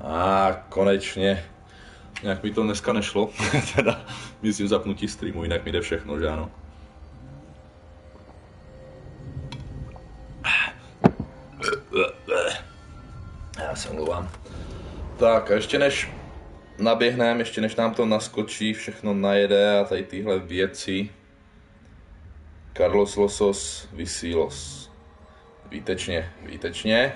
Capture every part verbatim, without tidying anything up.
A konečně. Nějak mi to dneska nešlo, teda myslím zapnutí streamu, jinak mi jde všechno, že ano. Já se omlouvám. Tak a ještě než naběhneme, ještě než nám to naskočí, všechno najede a tady tyhle věci. Carlos Losos, Visilos. Výtečně, výtečně.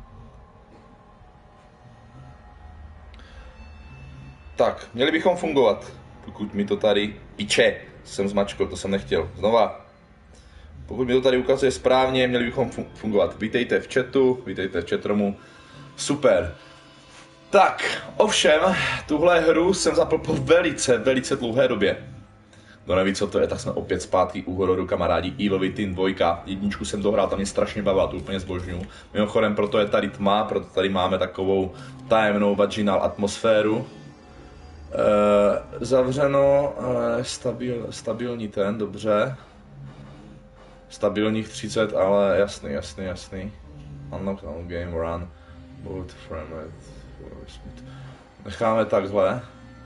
Tak, měli bychom fungovat, pokud mi to tady piče, jsem zmačkl, to jsem nechtěl, znova. Pokud mi to tady ukazuje správně, měli bychom fungovat. Vítejte v chatu, vítejte v chatromu, super. Tak, ovšem, tuhle hru jsem zapl po velice, velice dlouhé době. Kdo neví, co to je, tak jsme opět zpátky u hororu, kamarádi, Evil Within dva. Jedničku jsem dohrál, tam mě strašně bavila, to úplně zbožňuju. Mimochodem, proto je tady tma, proto tady máme takovou tajemnou vaginal atmosféru. Uh, zavřeno, uh, stabil, stabilní ten, dobře. Stabilních třicet, ale jasný, jasný, jasný. Unlock all game run. Both frame rate. Necháme takhle.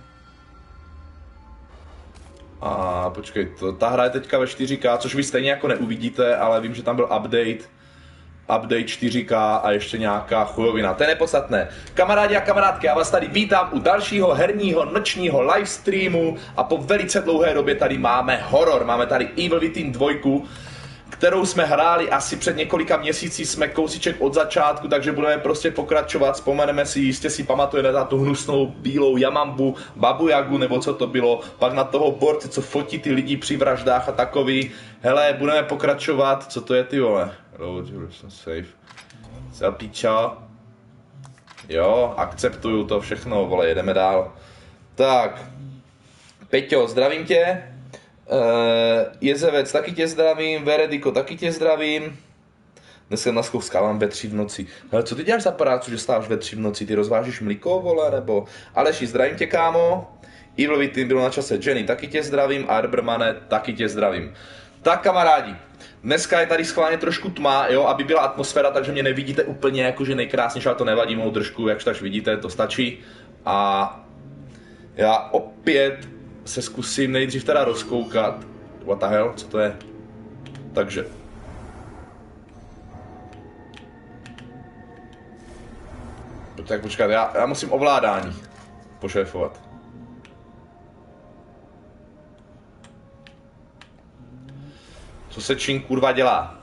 A počkej, to, ta hra je teďka ve čtyři ká, což vy stejně jako neuvidíte, ale vím, že tam byl update. Update čtyři ká a ještě nějaká chujovina, to je nepodstatné. Kamarádi a kamarádky, já vás tady vítám u dalšího herního nočního livestreamu a po velice dlouhé době tady máme horor, máme tady Evil Within dva, kterou jsme hráli asi před několika měsíci, jsme kousíček od začátku, takže budeme prostě pokračovat, vzpomeneme si, jistě si pamatujete na tu hnusnou bílou Jamambu, Babu Jagu, nebo co to bylo, pak na toho borce, co fotí ty lidi při vraždách a takový. Hele, budeme pokračovat, co to je ty vole? Load, save. Zapíča. Jo, akceptuju to všechno, vole, jedeme dál. Tak, Peťo, zdravím tě. Uh, Jezevec, taky tě zdravím, Verediko, taky tě zdravím. Dneska na schůzkávám ve tři v noci. Hele, co ty děláš za prácu, že stáváš ve tři v noci? Ty rozvážíš mlíko, vole, nebo? Aleši, zdravím tě, kámo. Evil Within bylo na čase. Jenny, taky tě zdravím. Arbermane, taky tě zdravím. Tak, kamarádi, dneska je tady schválně trošku tma, jo, aby byla atmosféra, takže mě nevidíte úplně jakože nejkrásnější, ale to nevadí, mou držku, jakž tak vidíte, to stačí. A já opět se zkusím nejdřív teda rozkoukat. What the hell, co to je? Takže. Tak počkat, já, já musím ovládání pošéfovat. Co se čím kurva dělá?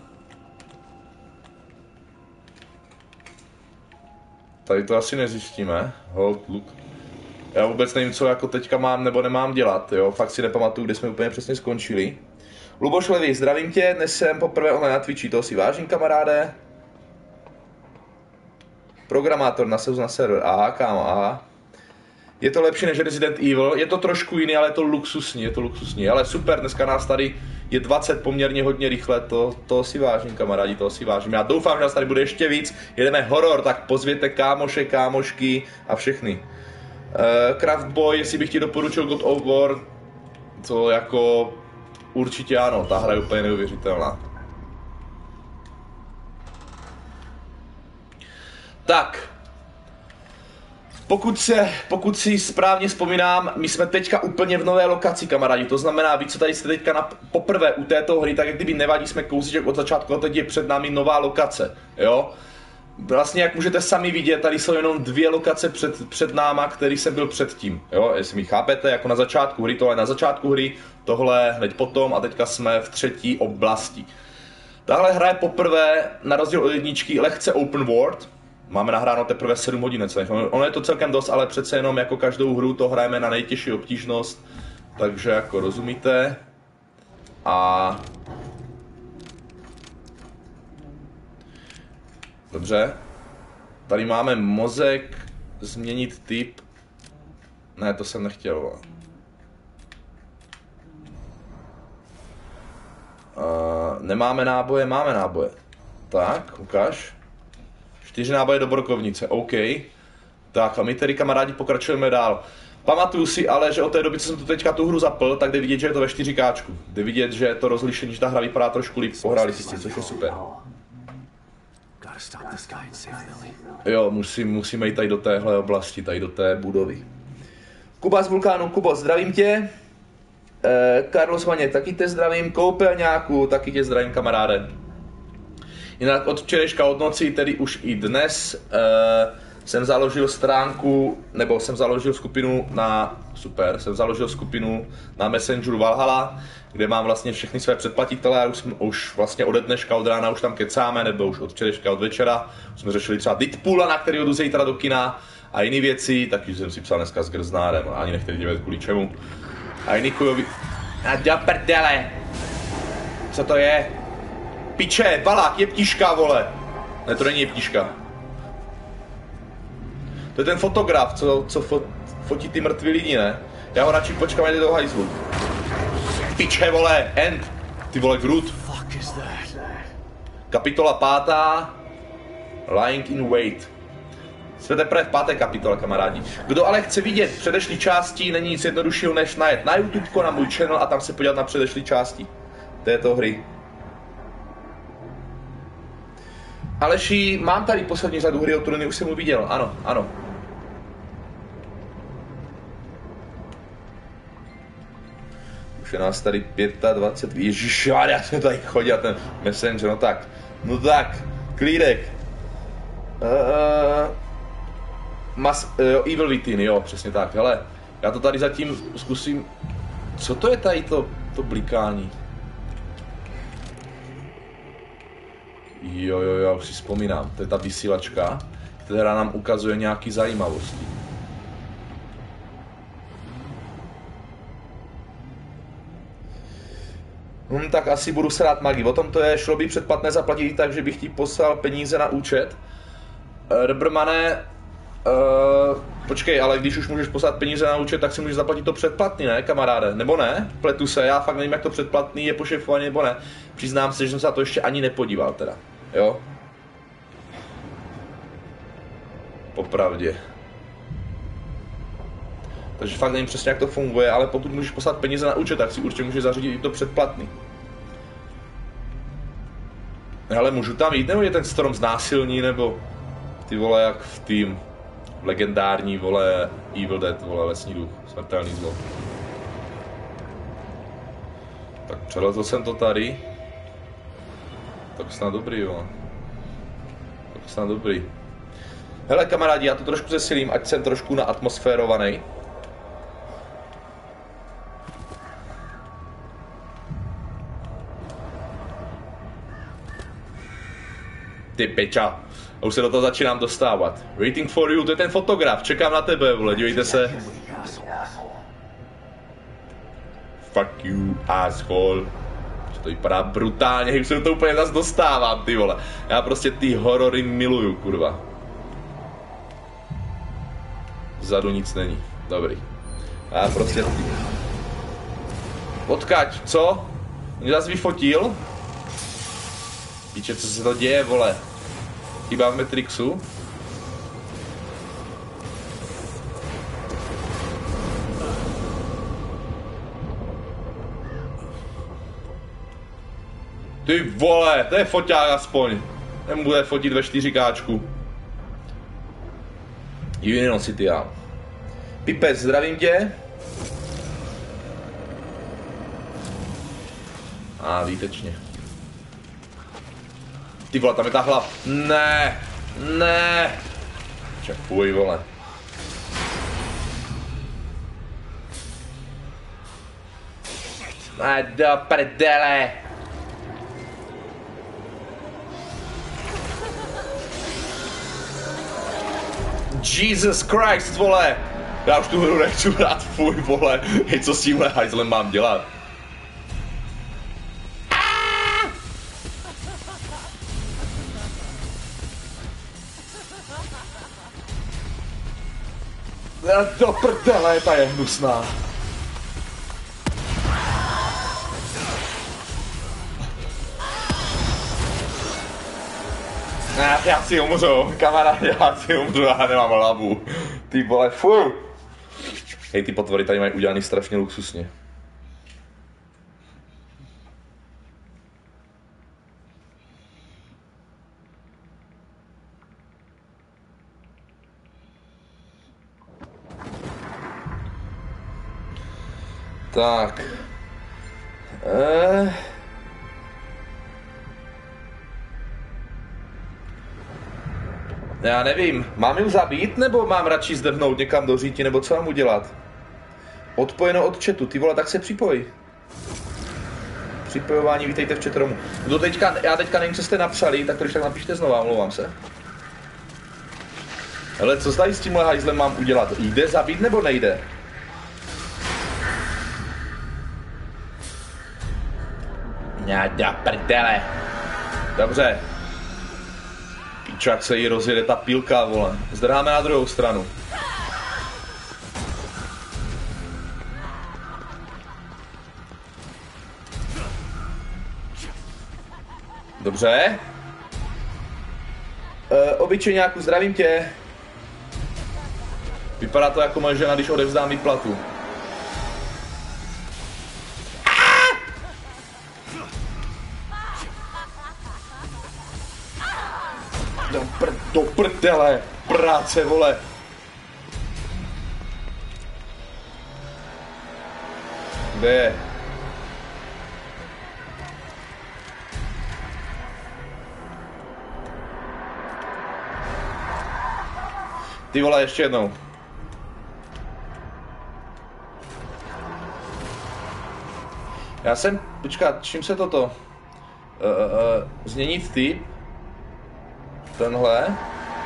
Tady to asi nezjistíme. Hold, look. Já vůbec nevím, co jako teďka mám nebo nemám dělat, jo, fakt si nepamatuju, kde jsme úplně přesně skončili. Luboš Levý, zdravím tě, dnes jsem poprvé online na Twitchi, toho si vážím, kamaráde. Programátor na na server, aha, kámo, aha. Je to lepší než Resident Evil, je to trošku jiný, ale je to luxusní, je to luxusní, ale super, dneska nás tady je dvacet poměrně hodně rychle, to, to si vážím, kamarádi, to si vážím. Já doufám, že nás tady bude ještě víc, jedeme horor, tak pozvěte kámoše, kámošky a všechny. Uh, Craftboy, jestli bych ti doporučil God of War, to jako určitě ano, ta hra je úplně neuvěřitelná. Tak, pokud, se, pokud si správně vzpomínám, my jsme teďka úplně v nové lokaci, kamarádi, to znamená, vy co tady jste teďka na, poprvé u této hry, tak jak kdyby nevadí, jsme kousíček od začátku, a teď je před námi nová lokace, jo? Vlastně, jak můžete sami vidět, tady jsou jenom dvě lokace před, před náma, který jsem byl předtím, jo, jestli mi chápete, jako na začátku hry, tohle na začátku hry, tohle hned potom a teďka jsme v třetí oblasti. Tahle hra je poprvé, na rozdíl od jedničky, lehce open world, máme nahráno teprve sedm hodin, ono je to celkem dost, ale přece jenom jako každou hru to hrajeme na nejtěžší obtížnost, takže jako rozumíte. A... Dobře. Tady máme mozek, změnit typ. Ne, to jsem nechtěl. Uh, nemáme náboje, máme náboje. Tak, ukáž. Čtyři náboje do brokovnice, OK. Tak a my tedy, kamarádi, pokračujeme dál. Pamatuju si ale, že od té doby, co jsem tu teďka tu hru zapl, tak jde vidět, že je to ve čtyři káčku. Jde vidět, že to rozlišení, že ta hra vypadá trošku líp. Pohráli si s tím, což je super. Jo, musím, musíme jít tady do téhle oblasti, tady do té budovy. Kuba z Vulkánu, Kubo, zdravím tě. Eh, Carlos Vaně, taky tě zdravím. Koupelňáku, taky tě zdravím, kamaráde. Jinak od včerejška od noci, tedy už i dnes, eh, jsem založil stránku, nebo jsem založil skupinu na, super, jsem založil skupinu na Messengeru Valhalla, kde mám vlastně všechny své předplatitele a už, už vlastně ode dneška, od rána už tam kecáme, nebo už od včerejška, od večera. Už jsme řešili třeba Deadpoola, na který jdu zítra do kina a jiné věci, taky jsem si psal dneska s Grznárem, ani nechtěli dělat kvůli čemu. A jiný chujový... A do prdele! Co to je? Piče, balák, jeptiška, vole! Ne, to není jeptiška. To je ten fotograf, co, co fot, fotí ty mrtví lidi, ne? Já ho radši počkám, jde do hajzlu. Piče, vole, end! Ty vole, Groot. Kapitola pátá. Lying in wait. Jsme teprve v páté kapitole, kamarádi. Kdo ale chce vidět předešlý části, není nic jednoduššího než najet na YouTube, na můj channel a tam se podívat na předešlý části této hry. Aleši, mám tady poslední řadu Hry o trůny, už jsem mu viděl, ano, ano. Už je nás tady dvacet pět, ježišmarja, já jsem tady chodil ten Messenger, no tak, no tak, klídek. Uh, mas, jo, Evil Within, jo, přesně tak, hele, já to tady zatím zkusím, co to je tady to, to blikání? Jo, jo, jo, už si vzpomínám, to je ta vysílačka, která nám ukazuje nějaký zajímavosti. Hm, tak asi budu srát magii, o tom to je, šlo by předplatné zaplatit tak, že bych ti poslal peníze na účet. Rebrmane, uh, počkej, ale když už můžeš poslat peníze na účet, tak si můžeš zaplatit to předplatný, ne, kamaráde? Nebo ne? Pletu se, já fakt nevím, jak to předplatný je pošefovaný, nebo ne. Přiznám se, že jsem se na to ještě ani nepodíval teda, jo? Popravdě. Takže fakt nevím přesně, jak to funguje, ale pokud můžeš poslat peníze na účet, tak si určitě můžeš zařídit i to předplatný. Ale můžu tam jít, nebo je ten strom znásilní, nebo ty vole jak v tým legendární, vole, Evil Dead, vole, lesní duch, smrtelný zlo. Tak přelezl jsem to tady. Tak snad dobrý, jo. Tak snad dobrý. Hele kamarádi, já to trošku zesilím, ať jsem trošku naatmosférovaný. Ty peča. A už se do toho začínám dostávat. Waiting for you, to je ten fotograf, čekám na tebe, vole, dívejte se. Fuck you, asshole. To vypadá brutálně, už se to úplně zase dostávám, ty vole. Já prostě ty horory miluju, kurva. Vzadu nic není, dobrý. Já prostě ty... Odkaď, co? Mě zase vyfotil? Píče, co se to děje, vole? Chyba v Matrixu? Ty vole, to je foťák aspoň. Ten bude fotit ve čtyři káčku. Union City, já. Pipec, zdravím tě. A výtečně. Ty vole, tam je ta hlava. Ne, ne. Čekuj, vole. A do prdele. Jesus Christ, vole. Já už tu hru nechci hrát, fuj, vole. Hej, co s tímhle hajzlem mám dělat? Do prdele, ta je hnusná. Ne, já si umřu, kamarád, já si umřu, já nemám hlavu. Ty vole, fuj. Hej, ty potvory tady mají udělaný strašně luxusně. Tak. Eh... Já nevím, mám ju zabít, nebo mám radši zdrhnout někam do říti, nebo co mám udělat? Odpojeno od chatu, ty vole, tak se připoj. Připojování, vítejte v chatromu. Kdo teďka, já teďka nevím, co jste napsali, tak to když tak napište znova, omlouvám se. Hele, co tady s tímhle hajzlem mám udělat? Jde zabít nebo nejde? Nějaká prdele. Dobře. Píčo, jak se jí rozjede ta pílka, vole. Zdrháme na druhou stranu. Dobře. E, obyčejňáku, zdravím tě. Vypadá to jako moje žena, když odevzdám výplatu. Do, pr do prdele, práce, vole. Kde je? Ty vole, ještě jednou. Já jsem, počkat, čím se toto? Uh, uh, změnit typ. Tenhle.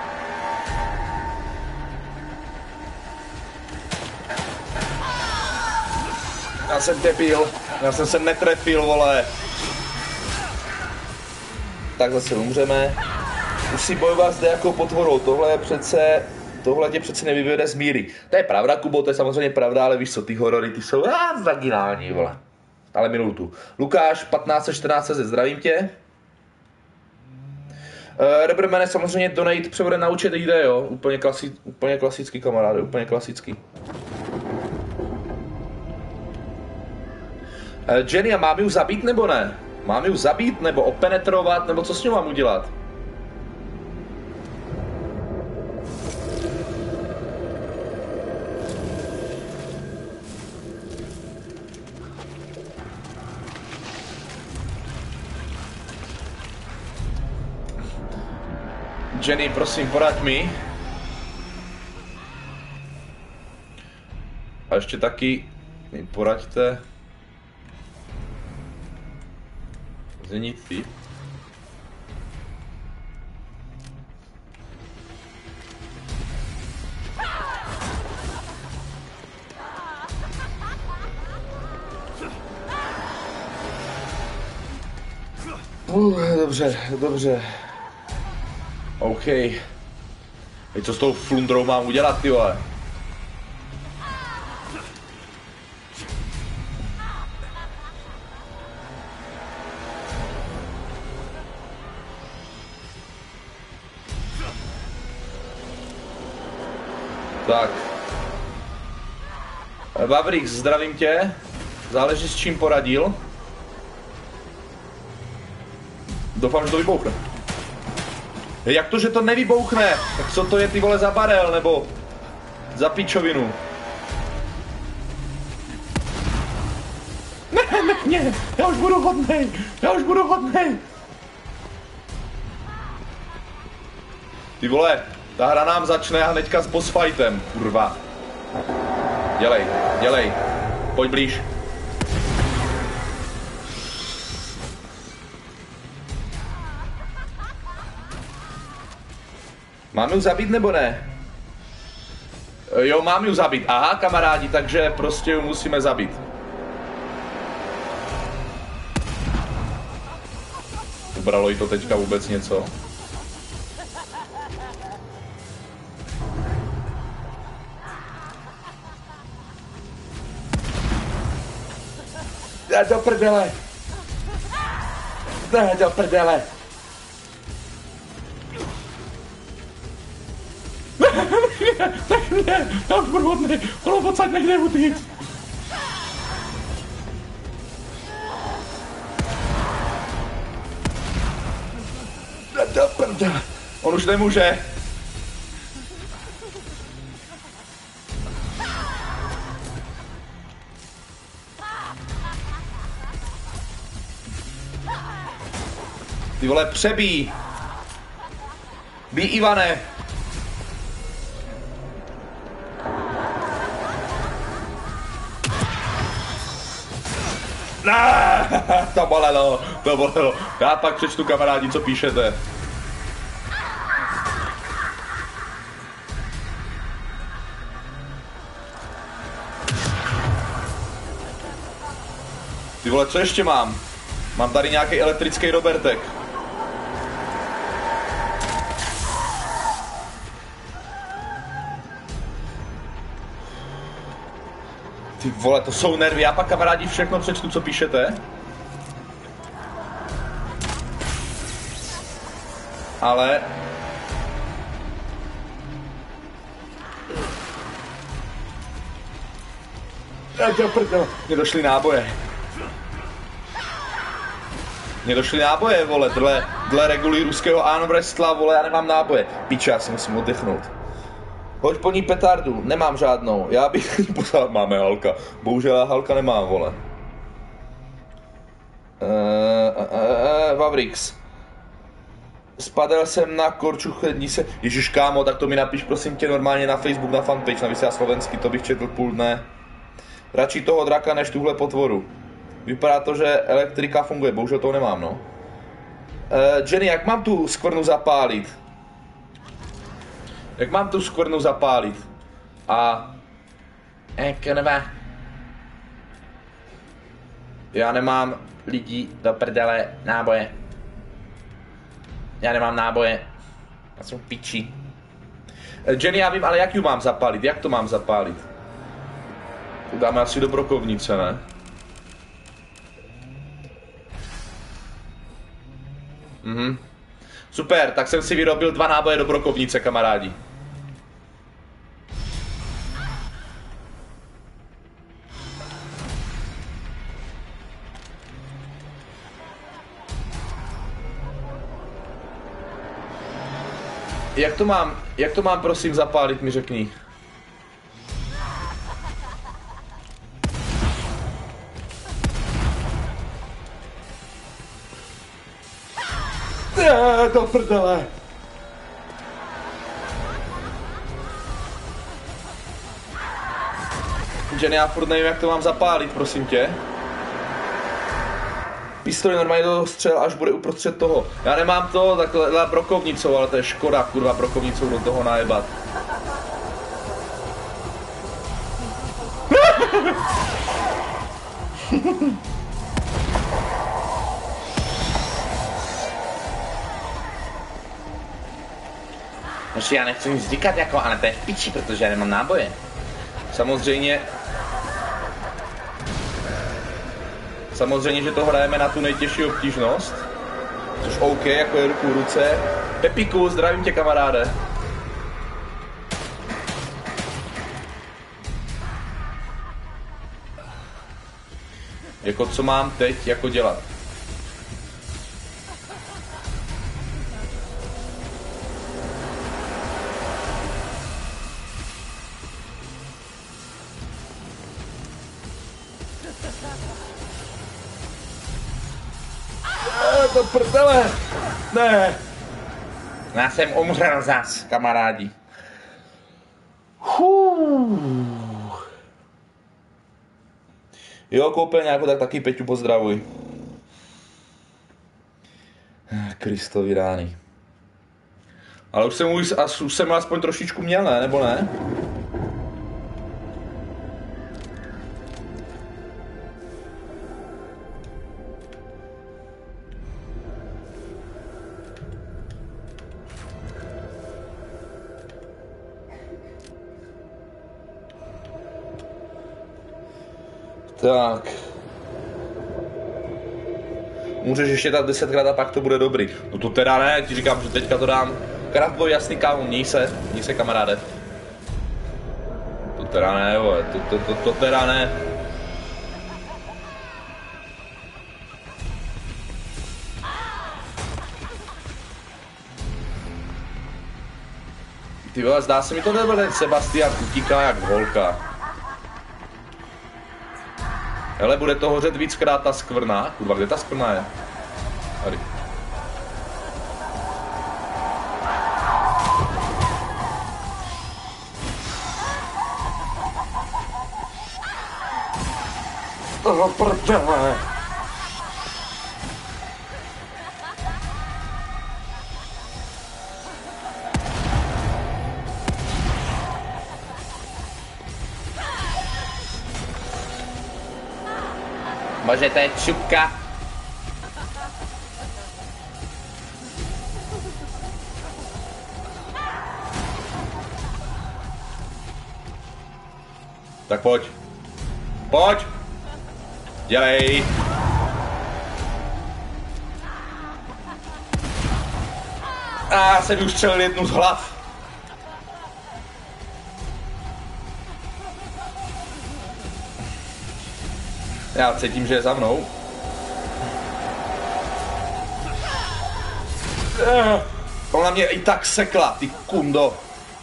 Já jsem debil. Já jsem se netrefil, vole. Tak zase umřeme. Musí bojovat s nějakou potvorou. Tohle je přece... Tohle tě přece nevyvede z míry. To je pravda, Kubo, to je samozřejmě pravda, ale víš co, ty horory, ty jsou ah, vaginální, vole. Ale minutu. Lukáš, patnáct čtrnáct, zdravím tě. Uh, Rebermane, samozřejmě donate převode na účet jde, jo. Úplně, klasi, úplně klasický, kamaráde, úplně klasický. Uh, Jenny, a mám ju zabít nebo ne? Mám ju zabít nebo openetrovat, nebo co s ní mám udělat? Jenny, prosím, poraď mi. A ještě taky mi poraďte. Změnit typ. Uh, dobře, dobře. OK. Teď co s tou flundrou mám udělat, ty vole? Tak. Vavrix, zdravím tě. Záleží s čím poradil. Doufám, že to vybouchne. Jak to, že to nevybouchne? Tak co to je, ty vole, za barel, nebo za pičovinu? Ne, ne, ne, já už budu hodnej, já už budu hodnej. Ty vole, ta hra nám začne hnedka s boss fightem, kurva. Dělej, dělej, pojď blíž. Mám ju zabít nebo ne? Jo, mám ju zabít. Aha, kamarádi, takže prostě ju musíme zabít. Ubralo jí to teďka vůbec něco? Jde do prdele! Jde do prdele! Tak ne, já už budu hodnej, ono pocať nejde utíct. On už nemůže. Ty vole, přebíj! Bí, Ivane! Ne, to bolelo, to bolelo. Já pak přečtu, kamarádi, co píšete. Ty vole, co ještě mám? Mám tady nějaký elektrický Robertek. Ty vole, to jsou nervy. Já pak, kamarádi, všechno přečtu, co píšete. Ale... Mně došly náboje. Mně došly náboje, vole, dle, dle regulí ruského armwrestla, vole, já nemám náboje. Piče, já si musím oddechnout. Hoď po ní petardu, nemám žádnou, já bych ji poslal, máme Halka. Bohužel já Halka nemám, vole. Uh, uh, uh, Vavrix. Spadl jsem na korču, chlední se. Ježiš, kámo, tak to mi napiš prosím tě normálně na Facebook, na fanpage, na Vysílá Slovensky, to bych četl půl dne. Radši toho draka než tuhle potvoru. Vypadá to, že elektrika funguje, bohužel toho nemám, no. Uh, Jenny, jak mám tu skvrnu zapálit? Jak mám tu skvrnu zapálit? A... Kurva. Já nemám lidi do prdele náboje. Já nemám náboje. Já jsem piči. Jenny, já vím, ale jak ju mám zapálit? Jak to mám zapálit? Dáme asi do brokovnice, ne? Mhm. Super, tak jsem si vyrobil dva náboje do brokovnice, kamarádi. Jak to mám, jak to mám prosím zapálit, mi řekni. Ne, do prdele. Jenny, já furt nevím, jak to mám zapálit, prosím tě. Pistoli normálně do střel, až bude uprostřed toho. Já nemám to takhle brokovnicou, ale to je škoda, kurva, brokovnicou do toho najebat. Nože já nechci nic říkat jako, ale to je v piči, protože já nemám náboje. Samozřejmě... Samozřejmě, že to hrajeme na tu nejtěžší obtížnost. Což OK, jako je ruku v ruce. Pepiku, zdravím tě, kamaráde. Jako co mám teď jako dělat? To prdele! Ne! Já jsem umřel zas, kamarádi. Hů. Jo, koupil nějakou, tak taky Peťu pozdravuj. Kristovi rány. Ale už jsem, už, už jsem aspoň trošičku měl, ne? Nebo ne? Tak. Můžeš ještě dát desetkrát a pak to bude dobrý. No to teda ne, ti říkám, že teďka to dám. Kraftboj, jasný, kámo, měj se, měj se, kamaráde. To teda ne, vole, to, to, to, to teda ne. Ty vole, zdá se mi to nebyl ten Sebastian utíká jak holka. Hele, bude to hořet víckrát ta skvrna. Kurva, kde ta skvrna je? Tady. toho prdele. Bože, to je čupka. Tak pojď. Pojď. Dělej. A já jsem už střelil jednu z hlav. Já cítím, že je za mnou. Ona mě i tak sekla, ty kundo.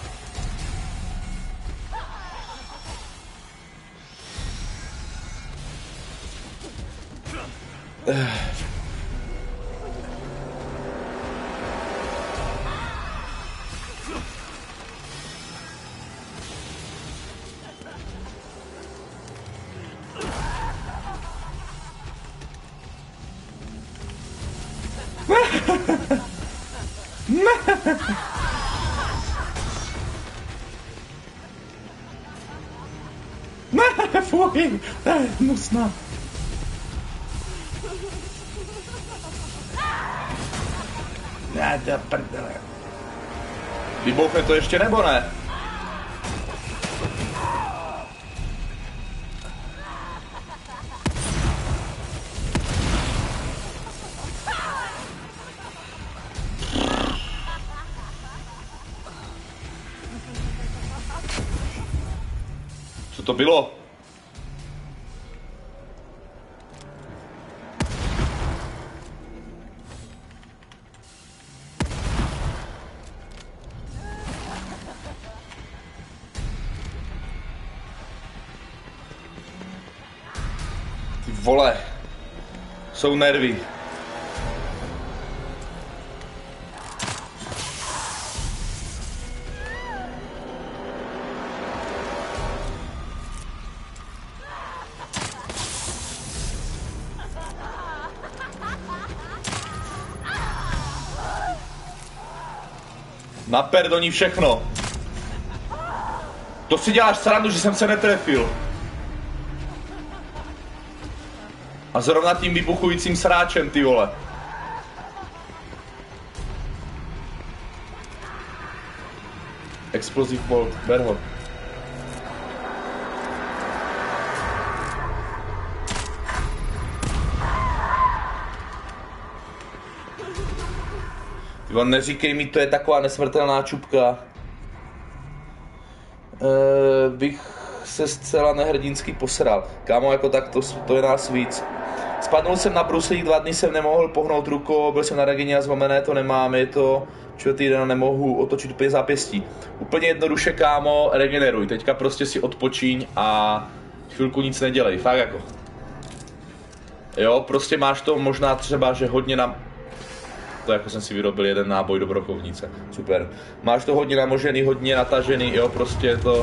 Ne, fuj, to je hnusná. Ne, to prdele. Vybouchne to ještě nebo ne? Co to bylo? Ty vole, jsou nervy. Naper do ní všechno. To si děláš srandu, že jsem se netrefil. A zrovna tím vybuchujícím sráčem, ty vole. Explosive bolt, ber ho. Tyvo, neříkej mi, to je taková nesmrtelná čupka. E, bych se zcela nehrdinský posral. Kámo, jako tak to, to je nás víc. Spadnul jsem na bruslík, dva dny jsem nemohl pohnout rukou, byl jsem na regeně a zlomené to nemám, je to čtvrtý den, nemohu otočit úplně zápěstí. Úplně jednoduše, kámo, regeneruj, teďka prostě si odpočíň a chvilku nic nedělej, fakt jako. Jo, prostě máš to možná třeba, že hodně na... To jako jsem si vyrobil jeden náboj do brochovnice, super. Máš to hodně namožený, hodně natažený, jo, prostě to...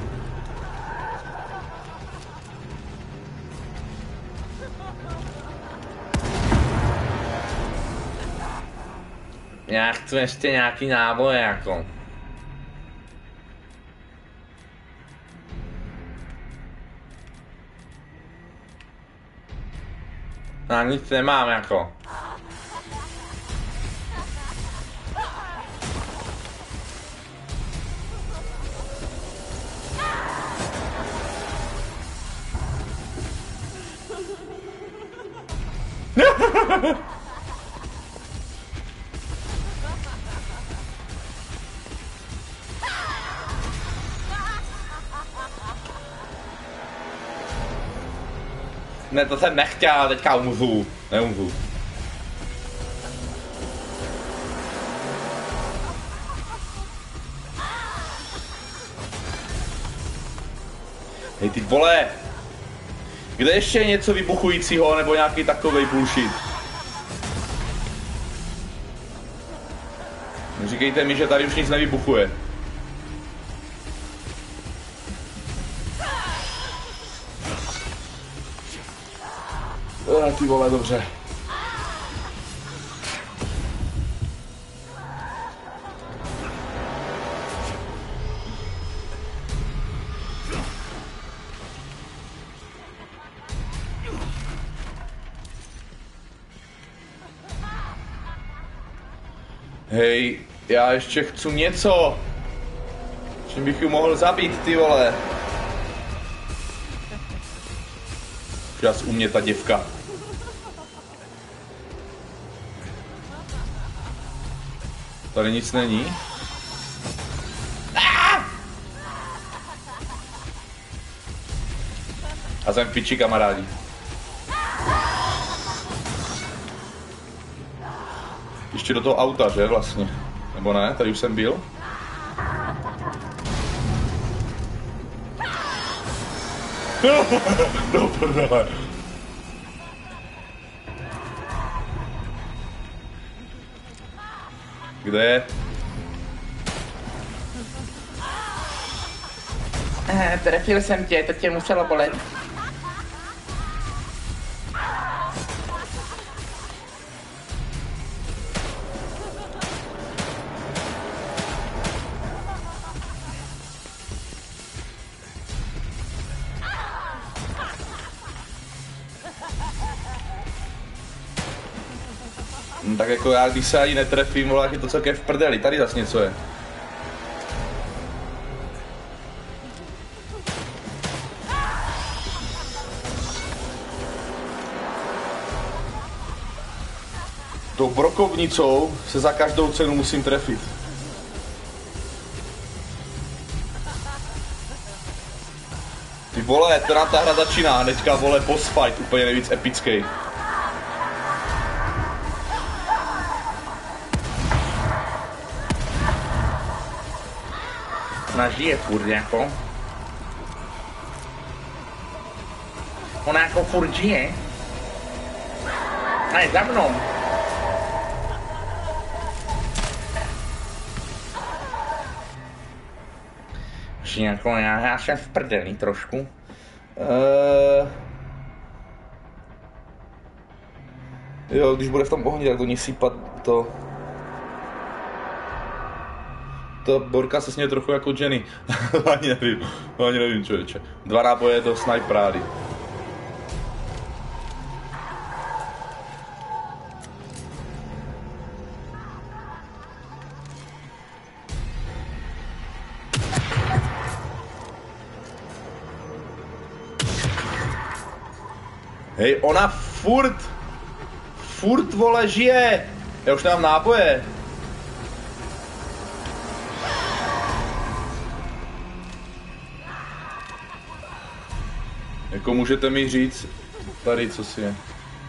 Já chci ještě nějaký náboj, jako. Já nic nemám, jako. Ne, to jsem nechtěl, teďka umřu. Neumřu. Hej ty vole! Kde ještě je něco vybuchujícího, nebo nějaký takovej bullshit? Říkejte mi, že tady už nic nevybuchuje. Uh, ty vole, dobře. Hej, já ještě chci něco. Čím bych ji mohl zabít, ty vole. Čas u mě ta děvka. Tady nic není. A jsem v piči, kamarádi. Ještě do toho auta, že vlastně? Nebo ne? Tady už jsem byl. No prdele. Kde je? Eh, trefil jsem tě, to tě muselo bolet. No, tak jako já, když se ani netrefím, vole, je to celkem v prdeli, tady zas něco je. Tou brokovnicou se za každou cenu musím trefit. Ty vole, to nám ta hra začíná, hnedka vole boss fight, úplně nejvíc epický. Ona žije furt jako. Ona jako furt žije. A je za mnou. Žije jako já, já jsem v prdeli trošku. Uh... Jo, když bude v tom ohni, tak do ní sypat to... To Borka se směje trochu jako Jenny. Ani nevím, ani nevím, člověče. Dva náboje do snajprády. Hej, ona furt, furt vole žije. Já už nemám náboje. Jako můžete mi říct, tady co si je.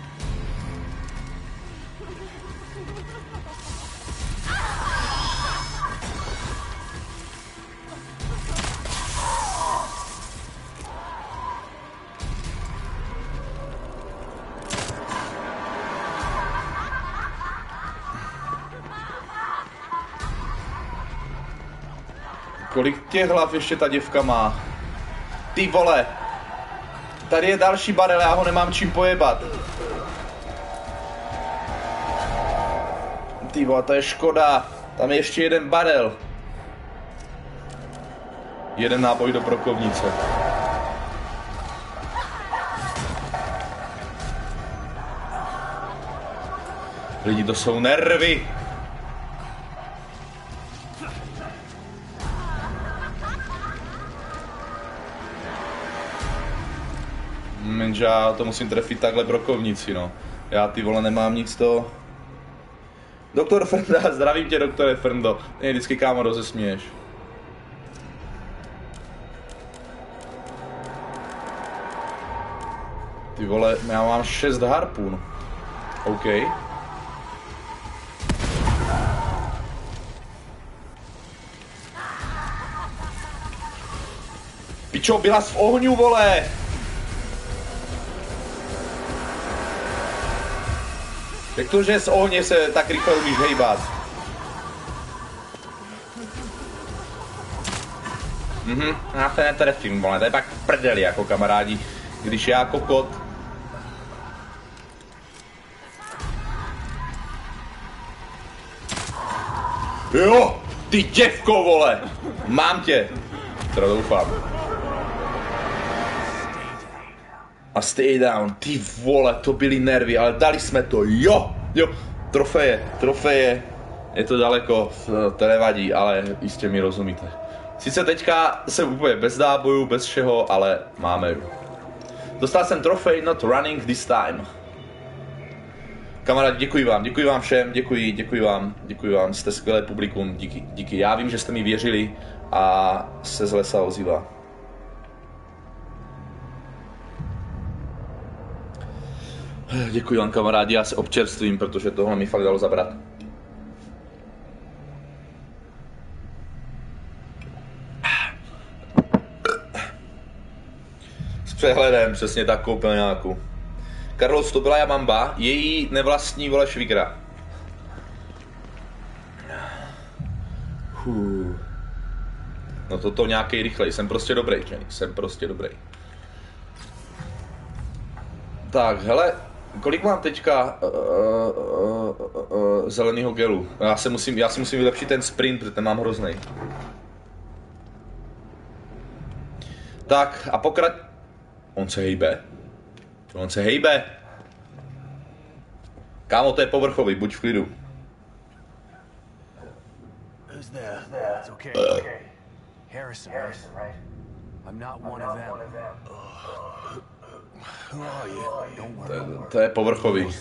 Kolik těch hlav ještě ta děvka má? Ty vole! Tady je další barel, já ho nemám čím pojebat. Ty vole, to je škoda. Tam je ještě jeden barel. Jeden náboj do brokovnice. Lidi, to jsou nervy. Menže já to musím trefit takhle brokovnici, no. Já ty vole nemám nic to. Doktor Frenda, zdravím tě, doktore Frendo. Mě vždycky kámo rozesměješ. Ty vole, já mám šest harpun. OK. Pičo, byla jsi v ohňu, vole! Jak to, že z ohně se tak rychle umíš hejbat? Mhm, já se netrefím, vole, to je pak v prdeli jako kamarádi, když já kokot. Jo, ty děvko, vole! Mám tě! Teda doufám. A stay down, ty vole, to byly nervy, ale dali jsme to, jo! Jo, trofeje, trofeje. Je to daleko, to nevadí, ale jistě mi rozumíte. Sice teďka jsem úplně bez nábojů, bez všeho, ale máme. Dostal jsem trofej, not running this time. Kamarádi, děkuji vám, děkuji vám všem, děkuji, děkuji vám, děkuji vám, jste skvělé publikum, díky, díky. Já vím, že jste mi věřili a se z lesa ozývá. Děkuji vám, kamarádi, já se občerstvím, protože tohle mi fakt dalo zabrat. S přehledem, přesně tak, koupil nějakou. Carlos, to byla Jamamba, její nevlastní, vole, švigra. Huh. No toto nějaký rychlej, jsem prostě dobrý, Jenny, jsem prostě dobrý. Tak, hele, kolik mám teďka uh, uh, uh, uh, zeleného gelu? Já se musím, já si musím vylepšit ten sprint, protože ten mám hrozný. Tak, a pokrač... On se hejbe. On se hejbe. Kámo, to je povrchový, buď v klidu. Who's there? It's okay. Harrison, right? I'm not one of them. Who are you? Don't worry. To, to je povrchový. I,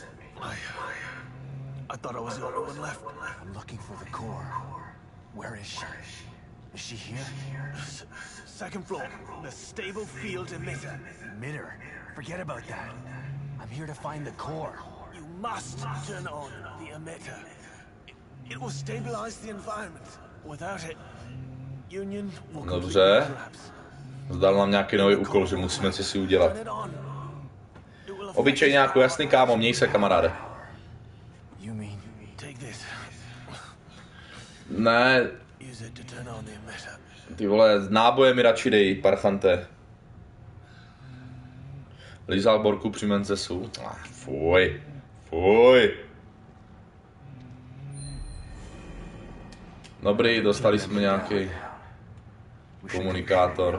I thought I was the only one left. I'm looking for the core. Where is she? Is she here? S second floor. The stable field emitter. Emitter? Forget about that. I'm here to find the core. You must turn on the emitter. It, it will stabilize the environment. Without it, Union will completely collapse. Zdal nám nějaký nový úkol, že musíme co si udělat. Obyčejně jako jasný, kámo, měj se, kamaráde. Ne. Ty vole, náboje mi radši dej, parchante. Lizal borku při Mencesu. Ah, fuj. Fuj. Dobrý, dostali jsme nějaký komunikátor.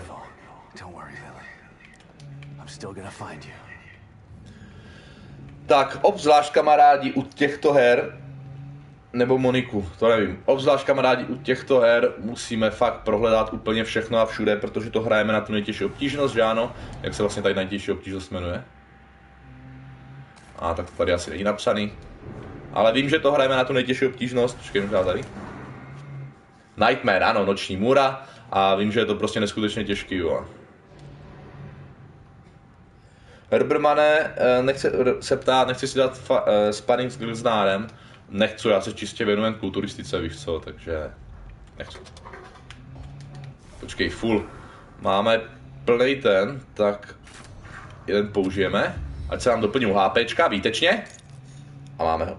Tak, obzvlášť kamarádi u těchto her, nebo Moniku, to nevím, obzvlášť kamarádi u těchto her musíme fakt prohledat úplně všechno a všude, protože to hrajeme na tu nejtěžší obtížnost, že ano? Jak se vlastně tady nejtěžší obtížnost jmenuje? A tak to tady asi není napsaný. Ale vím, že to hrajeme na tu nejtěžší obtížnost, počkej, možná tady. Nightmare, ano, noční můra. A vím, že je to prostě neskutečně těžký, jo. Herbermane nechce, se ptá, nechci si dát fa, uh, sparring s Gilznárem. Nechci, já se čistě věnujem kulturistice, víš co, takže nechci. Počkej, full. Máme plný ten, tak jeden použijeme. Ať se nám doplňují HPčka, výtečně. A máme ho.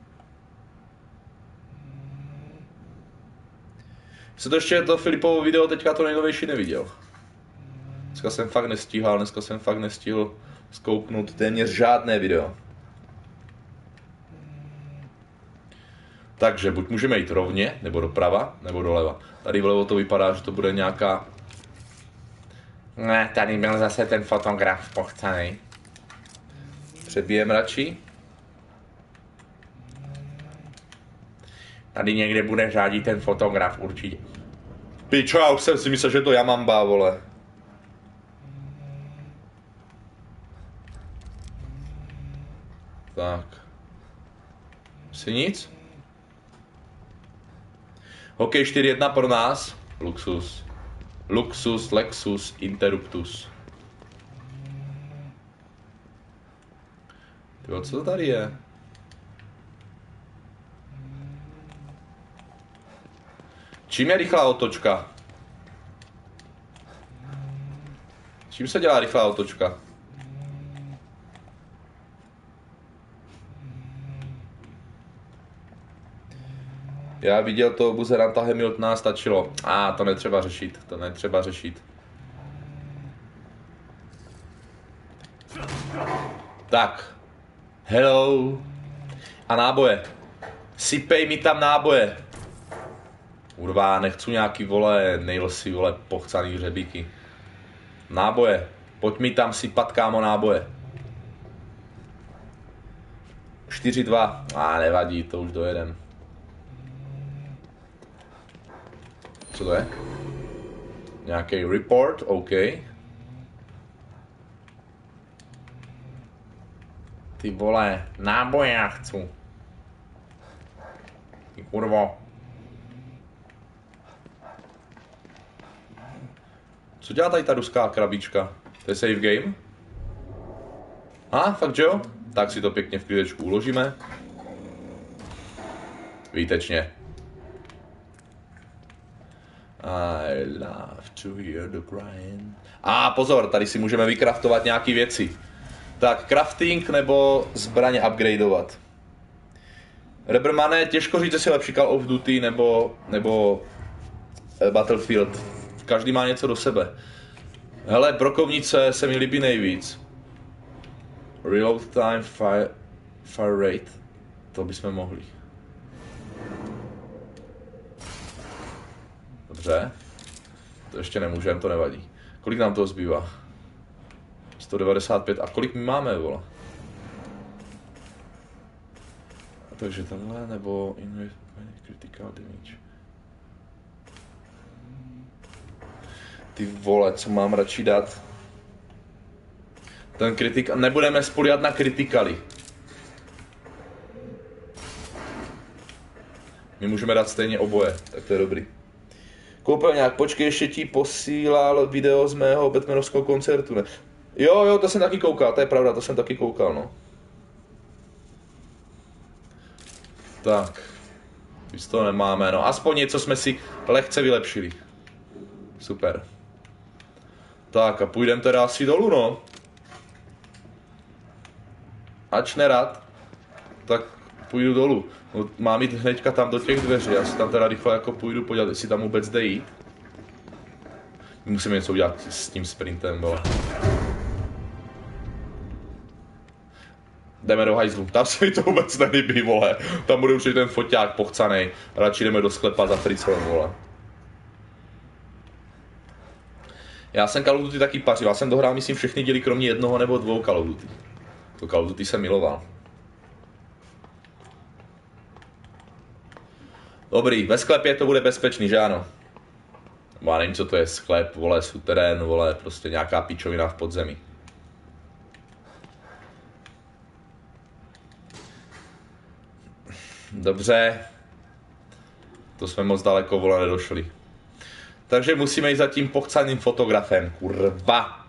Se to ještě to Filipovo video teďka to nejnovější neviděl. Dneska jsem fakt nestíhal, dneska jsem fakt nestihl zkouknout téměř žádné video. Takže buď můžeme jít rovně, nebo doprava, nebo doleva. Tady vlevo to vypadá, že to bude nějaká... Ne, tady byl zase ten fotograf pochcanej. Přebijem radši. Tady někde bude řádit ten fotograf určitě. Pičo, já už jsem si myslel, že to Jamamba, vole. Tak. Si nic? Hokej čtyři jedna pro nás. Luxus. Luxus, Lexus, Interruptus. Tyjo, co to tady je? Čím je rychlá otočka? Čím se dělá rychlá otočka? Já viděl to buzeranta Hamiltona, stačilo. A ah, to netřeba řešit, to netřeba řešit. Tak. Hello. A náboje. Sypej mi tam náboje. Urvá, nechci nějaký, vole, nejlsi, vole, pochcaný hřebíky. Náboje. Pojď mi tam sypat, kámo, náboje. čtyři dva. A ah, nevadí, to už dojedem. Co to je? Nějaký report, OK. Ty vole, náboje já chci. Ty kurvo. Co dělá tady ta ruská krabička? To je save game? A, ah, fakt jo? Tak si to pěkně v klídečku uložíme. Výtečně. I love to hear the crying. A ah, pozor, tady si můžeme vykraftovat nějaké věci. Tak, crafting nebo zbraně upgradeovat. Rebermane, těžko říct, jestli je lepší Call of Duty nebo, nebo Battlefield. Každý má něco do sebe. Hele, brokovnice se mi líbí nejvíc. Reload time, fire, fire rate. To bychom mohli. Dobře. To ještě nemůžeme, to nevadí. Kolik nám toho zbývá? sto devadesát pět. A kolik my máme, vole? Takže tenhle, nebo critical damage. Ty vole, co mám radši dát? Ten kritik, nebudeme spolíhat na kritikaly. My můžeme dát stejně oboje, tak to je dobrý. Koupil nějak, počkej, ještě ti posílal video z mého Batmanovského koncertu, ne? Jo, jo, to jsem taky koukal, to je pravda, to jsem taky koukal, no. Tak. Víc toho nemáme, no. Aspoň něco jsme si lehce vylepšili. Super. Tak a půjdeme teda asi dolů, no. Ač nerad, tak půjdu dolů. No, mám jít hnedka tam do těch dveří, já si tam teda rychle jako půjdu podívat, jestli tam vůbec jde jít. Musíme něco udělat s tím sprintem, vole. Jdeme do hajzlu, tam se mi to vůbec nelíbí, vole. Tam bude určitě ten foťák pochcanej. Radši jdeme do sklepa za fricem, vole. Já jsem Call of Duty taky pařil, já jsem dohrál, myslím, všechny díly kromě jednoho nebo dvou Call of Duty. To Call of Duty jsem miloval. Dobrý, ve sklepě to bude bezpečný, že ano? Já nevím, co to je sklep, vole, suterén, vole, prostě nějaká pičovina v podzemí. Dobře. To jsme moc daleko, vole, nedošli. Takže musíme jít za tím pochcaným fotografem, kurva.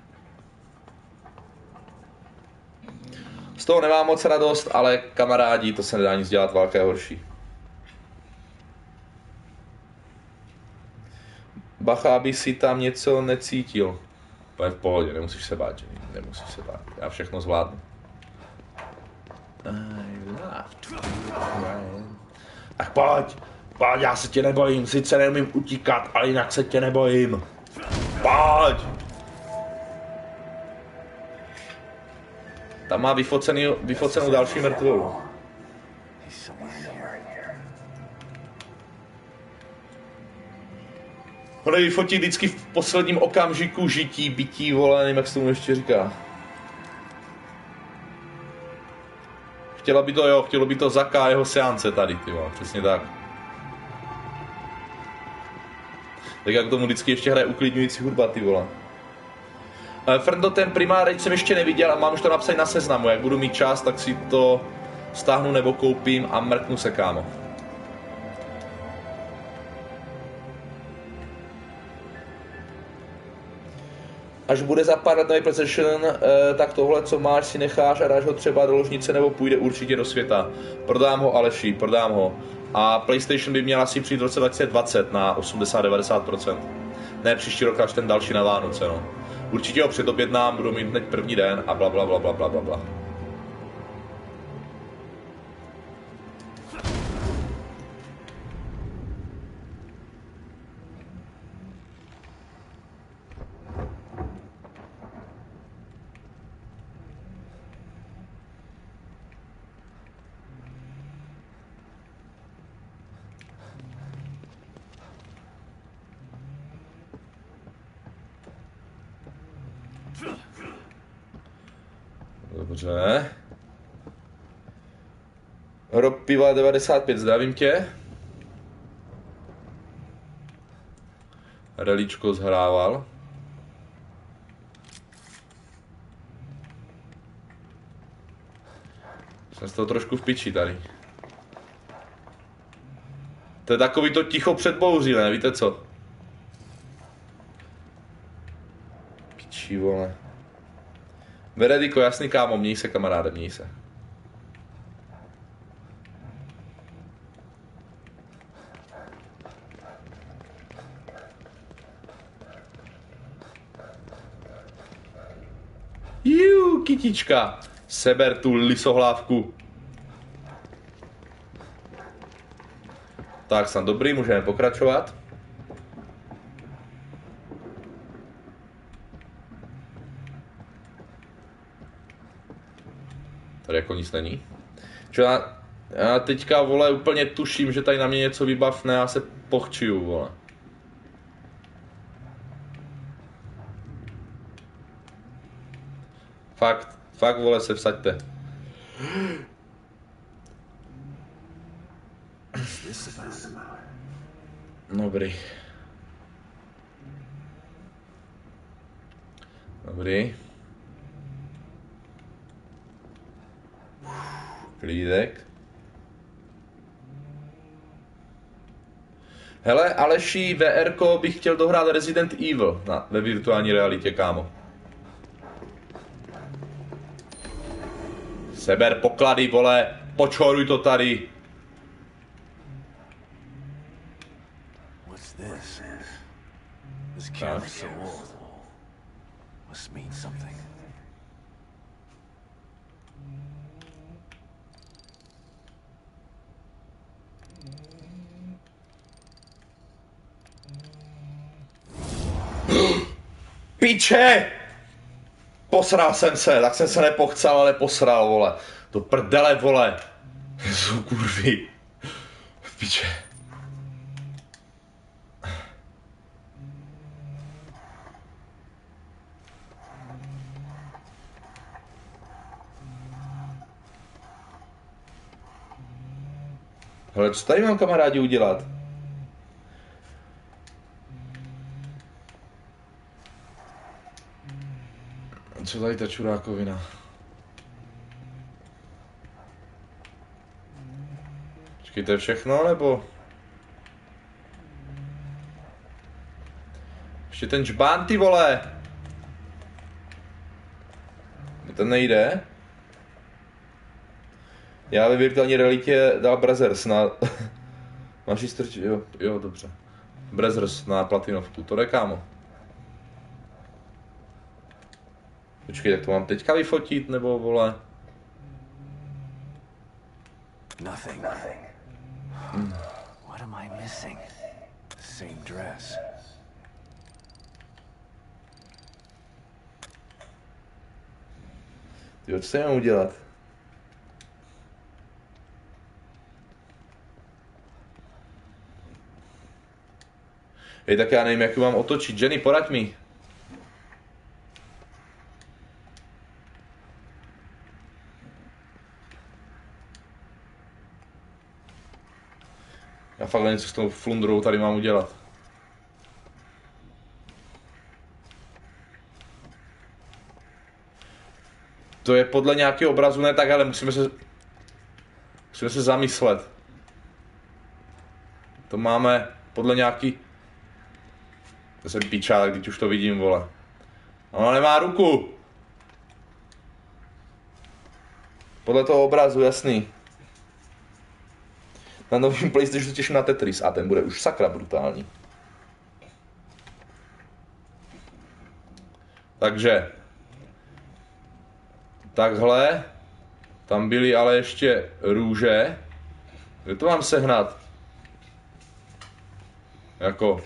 Z toho nemám moc radost, ale kamarádi, to se nedá nic dělat, válka je horší. Bacha, aby si tam něco necítil. To v pohodě, nemusíš se bát, Jenny. Nemusíš se bát, já všechno zvládnu. I love to Ach pojď, pojď, já se tě nebojím, sice neumím utíkat, ale jinak se tě nebojím. Pojď! Tam má vyfocený, vyfocenou další mrtvolu. On je vyfotí vždycky v posledním okamžiku žití, bytí, vole, nevím, jak se tomu ještě říká. Chtěla by to, jo, chtělo by to Zaka jeho seance tady, ty vole, přesně tak. Tak jak tomu vždycky ještě hraje uklidňující hudba, ty vole. Frndo, ten primárek jsem ještě neviděl a mám už to napsané na seznamu, jak budu mít čas, tak si to stáhnu nebo koupím a mrknu se, kámo. Až bude za pár let nový PlayStation, tak tohle, co máš, si necháš a dáš ho třeba do ložnice nebo půjde určitě do světa. Prodám ho, Aleši, prodám ho. A PlayStation by měl asi přijít v roce dva tisíce dvacet na osmdesát až devadesát procent. Ne příští rok, až ten další na Vánoce, no. Určitě ho předobjednám, budu mít hned první den a bla bla bla bla bla bla bla. Dobře. Rob Piva devadesát pět, zdravím tě. Reličko zhrával. Jsem z toho trošku v piči tady. To je takový to ticho před bouří, ne? Víte co? Piči, vole. Verediko, jasný kámo, měj se kamaráde, měj se. Jú, kytička. Seber tu lisohlávku. Tak, jsem dobrý, můžeme pokračovat. Tady jako nic není. Čo já, já teďka, vole, úplně tuším, že tady na mě něco vybavne, já se pochčiju, vole. Fakt, fakt, vole, se vsaďte. Dobrý. Dobrý. Klídek. Hele, Aleši, VRko bych chtěl dohrát Resident Evil na, ve virtuální realitě, kámo. Seber poklady, vole, počoruj to tady. What's this? This camera's so old. Must mean something. Piče! Posral jsem se, tak jsem se nepochcal, ale posral, vole. To prdele, vole. Jsou kurvy. Piče. Hele, co tady mám, kamarádi, udělat? Co tady ta čurákovina? Počkej, to je všechno, nebo? Ještě ten džbán, ty vole! Ten nejde? Já ve virtuální realitě dal Brothers na... Máš jí strčit? Jo, jo, dobře. Brothers na platinovku, to jde, kámo. Počkej, tak to mám teďka vyfotit, nebo vole? Nothing. What am I missing? The same dress. Tyjo, co se mám udělat? Hej, tak já nevím, jak ju mám otočit. Jenny, poraď mi. Já fakt něco s tou flundrou tady mám udělat. To je podle nějakého obrazu, ne tak, ale musíme se... Musíme se zamyslet. To máme podle nějaký... To jsem pičák, teď už to vidím, vole. Ona nemá ruku. Podle toho obrazu, jasný. Na novým PlayStationu těším na Tetris a ten bude už sakra brutální. Takže. Takhle. Tam byly ale ještě růže. Kde to mám sehnat? Jako.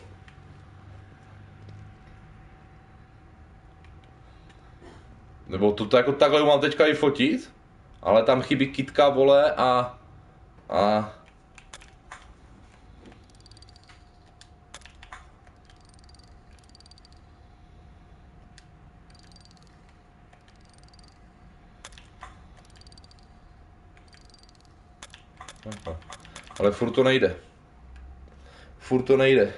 Nebo to jako takhle mám teďka i fotit. Ale tam chybí kytka, vole, a... A... Aha. Ale furt to nejde. Furt to nejde.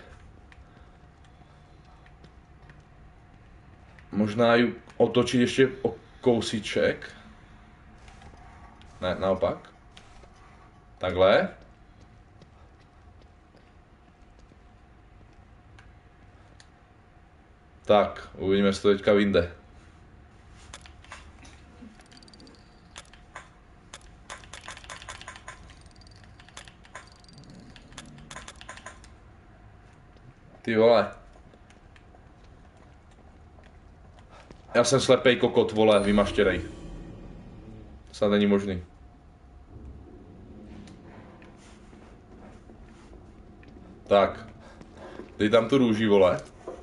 Možná ji otočit ještě o kousíček. Ne, naopak. Takhle. Tak, uvidíme, jestli to teďka vyjde. Ty vole. Já jsem slepej kokot, vole, vymaštěrej. Snad není možný. Tak. Dej tam tu růži, vole.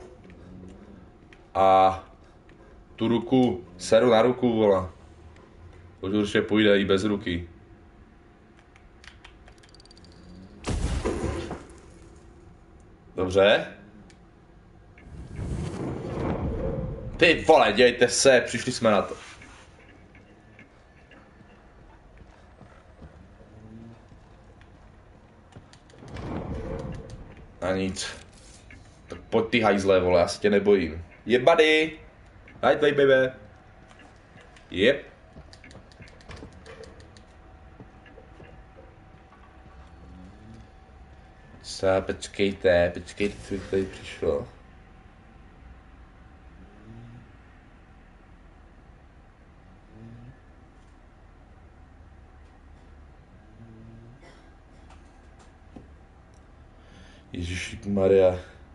A tu ruku, seru na ruku, vole. To už určitě půjde i bez ruky. Dobře. Ty vole, dějte se, přišli jsme na to. A nic. Tak pojď ty hajzle, vole, já se tě nebojím. Yep, buddy. Right, baby, baby. Yep. Co, počkejte, počkejte, co jich tady přišlo. Ježíšík Maria.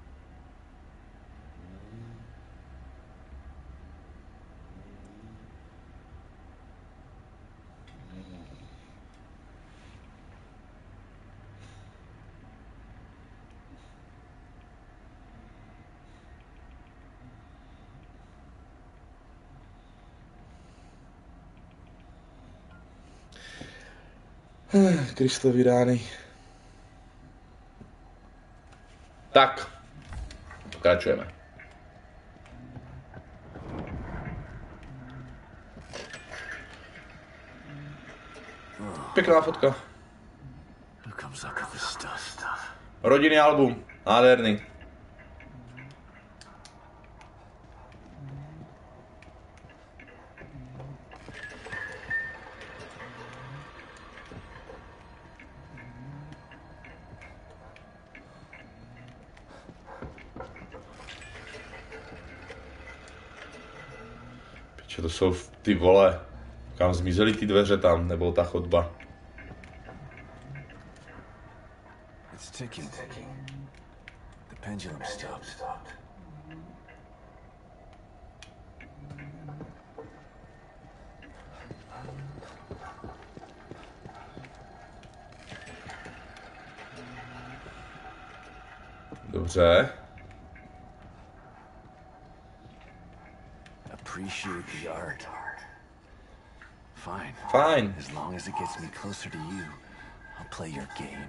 Kristovi rány. Tak, pokračujeme. Pěkná fotka. Rodinný album, nádherný. Piče, to jsou ty vole, kam zmizely ty dveře tam, nebo ta chodba. It's ticking. The pendulum stopped. Dobře. Appreciate the art. Fine. Fine. As long as it gets me closer to you, I'll play your game.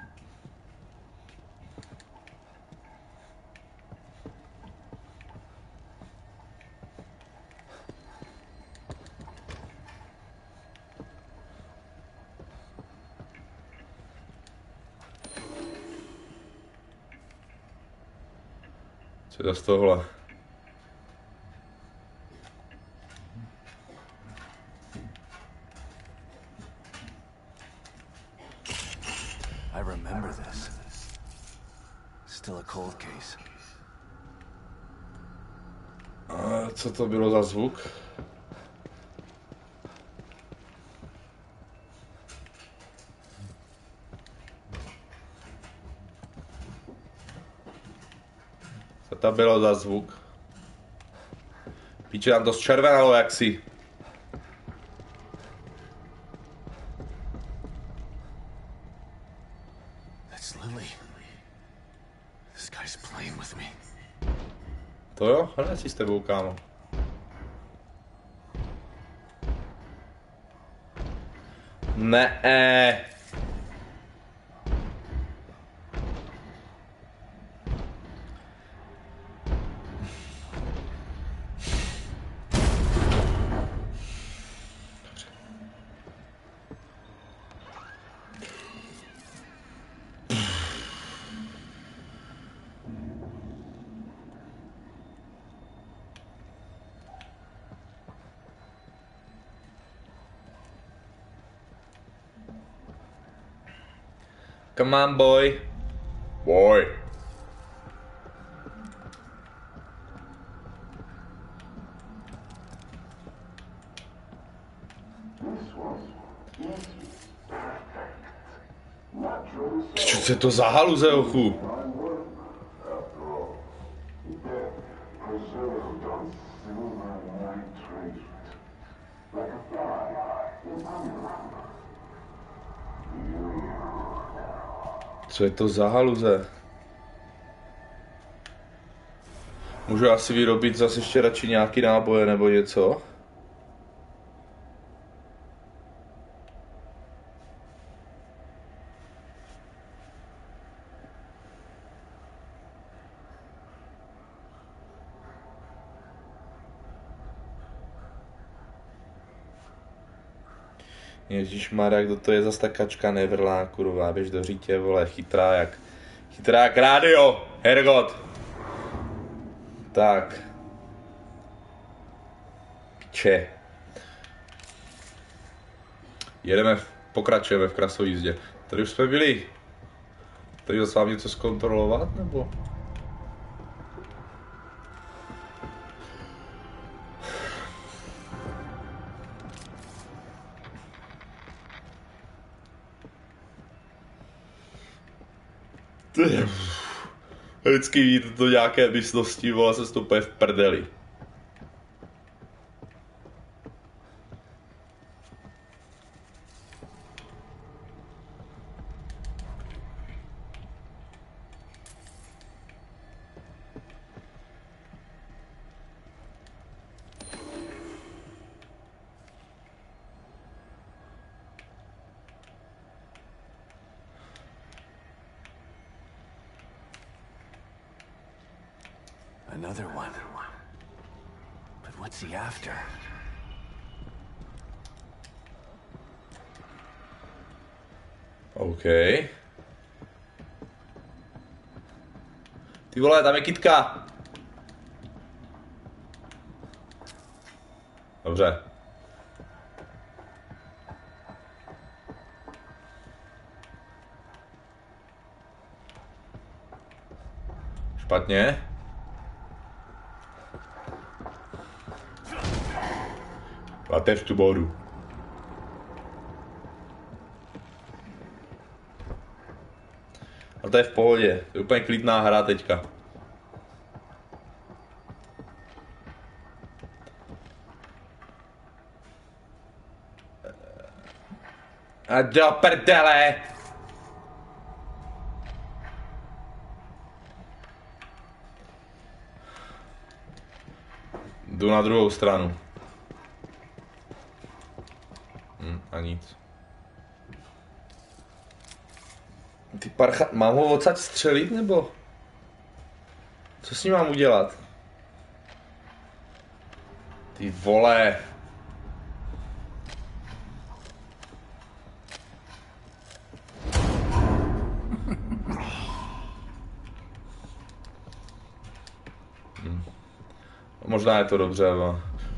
Co je z tohle? I remember this. Still a cold case. A co to bylo za zvuk? Co to bylo za zvuk? Píče, tam to zčervenalo jaksi. That's Lily. This guy's playing with me. To jo, hned si s tebou, kámo. Ne. Come on, boy. Boy. Co je to za haluze, ochu? Co je to za haluze? Můžu asi vyrobit zase ještě radši nějaký náboje nebo něco? Ježišmarja, kdo to je zas ta kačka nevrlá, kurva, běž do řítě, vole, chytrá jak, chytrá jak rádio, hergot. Tak. Če. Jedeme, pokračujeme v krasojízdě. Tady už jsme byli. Tady zase mám něco zkontrolovat, nebo? Vždycky víte to nějaké místnosti, vole, se stupuje v prdeli. Another one. But what's he after? OK. Ty vole, tam je kytka. Dobře. Špatně. Latev tu bodu. A to je v pohodě. To je úplně klidná hra teďka. A do prdele! Jdu na druhou stranu. Hm, a nic. Ty parcha... Mám ho odsaď střelit, nebo? Co s ním mám udělat? Ty vole. Hm. Možná je to dobře, ale...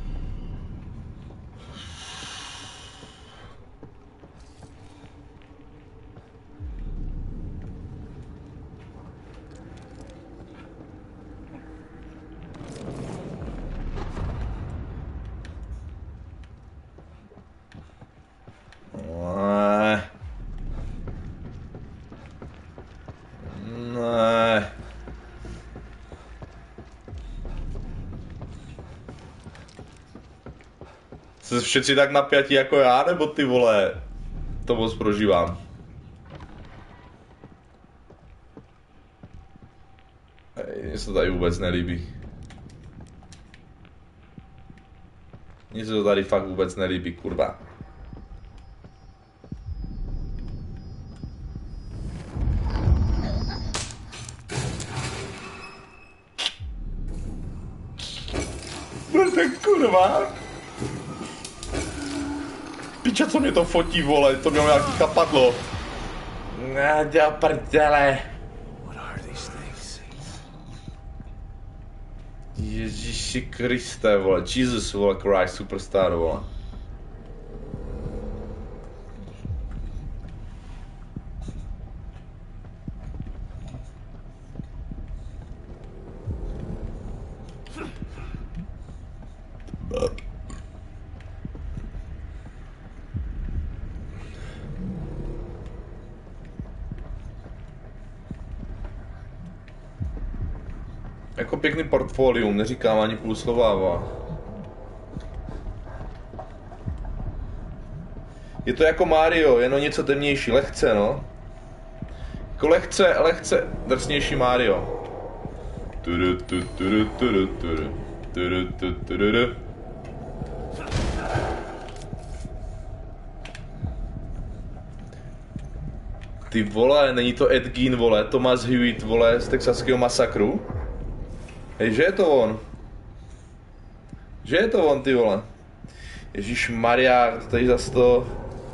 Jste všetci tak napjatí jako já, nebo ty vole? To moc prožívám. Mně se to tady vůbec nelíbí. Mně se to tady fakt vůbec nelíbí, kurva. No tak kurva. Piča, co mě to fotí, vole, to mělo nějaký chapadlo. Na do prdele. What are these things? Ježíši Kriste, vole, Jesus, vole, Christ, superstar, vole. Jako pěkný portfolium, neříkám ani půl slova. Je to jako Mario, jen o něco temnější, lehce no. Jako lehce, lehce drsnější Mario. Turu, tu, turu, turu, turu. Turu, tu, turu. Ty vole, není to Ed Gein, vole, Thomas Hewitt, vole, z Texaského masakru? Hej, že je to on? Že je to on, ty vole? Ježíš Maria, to tady zas to...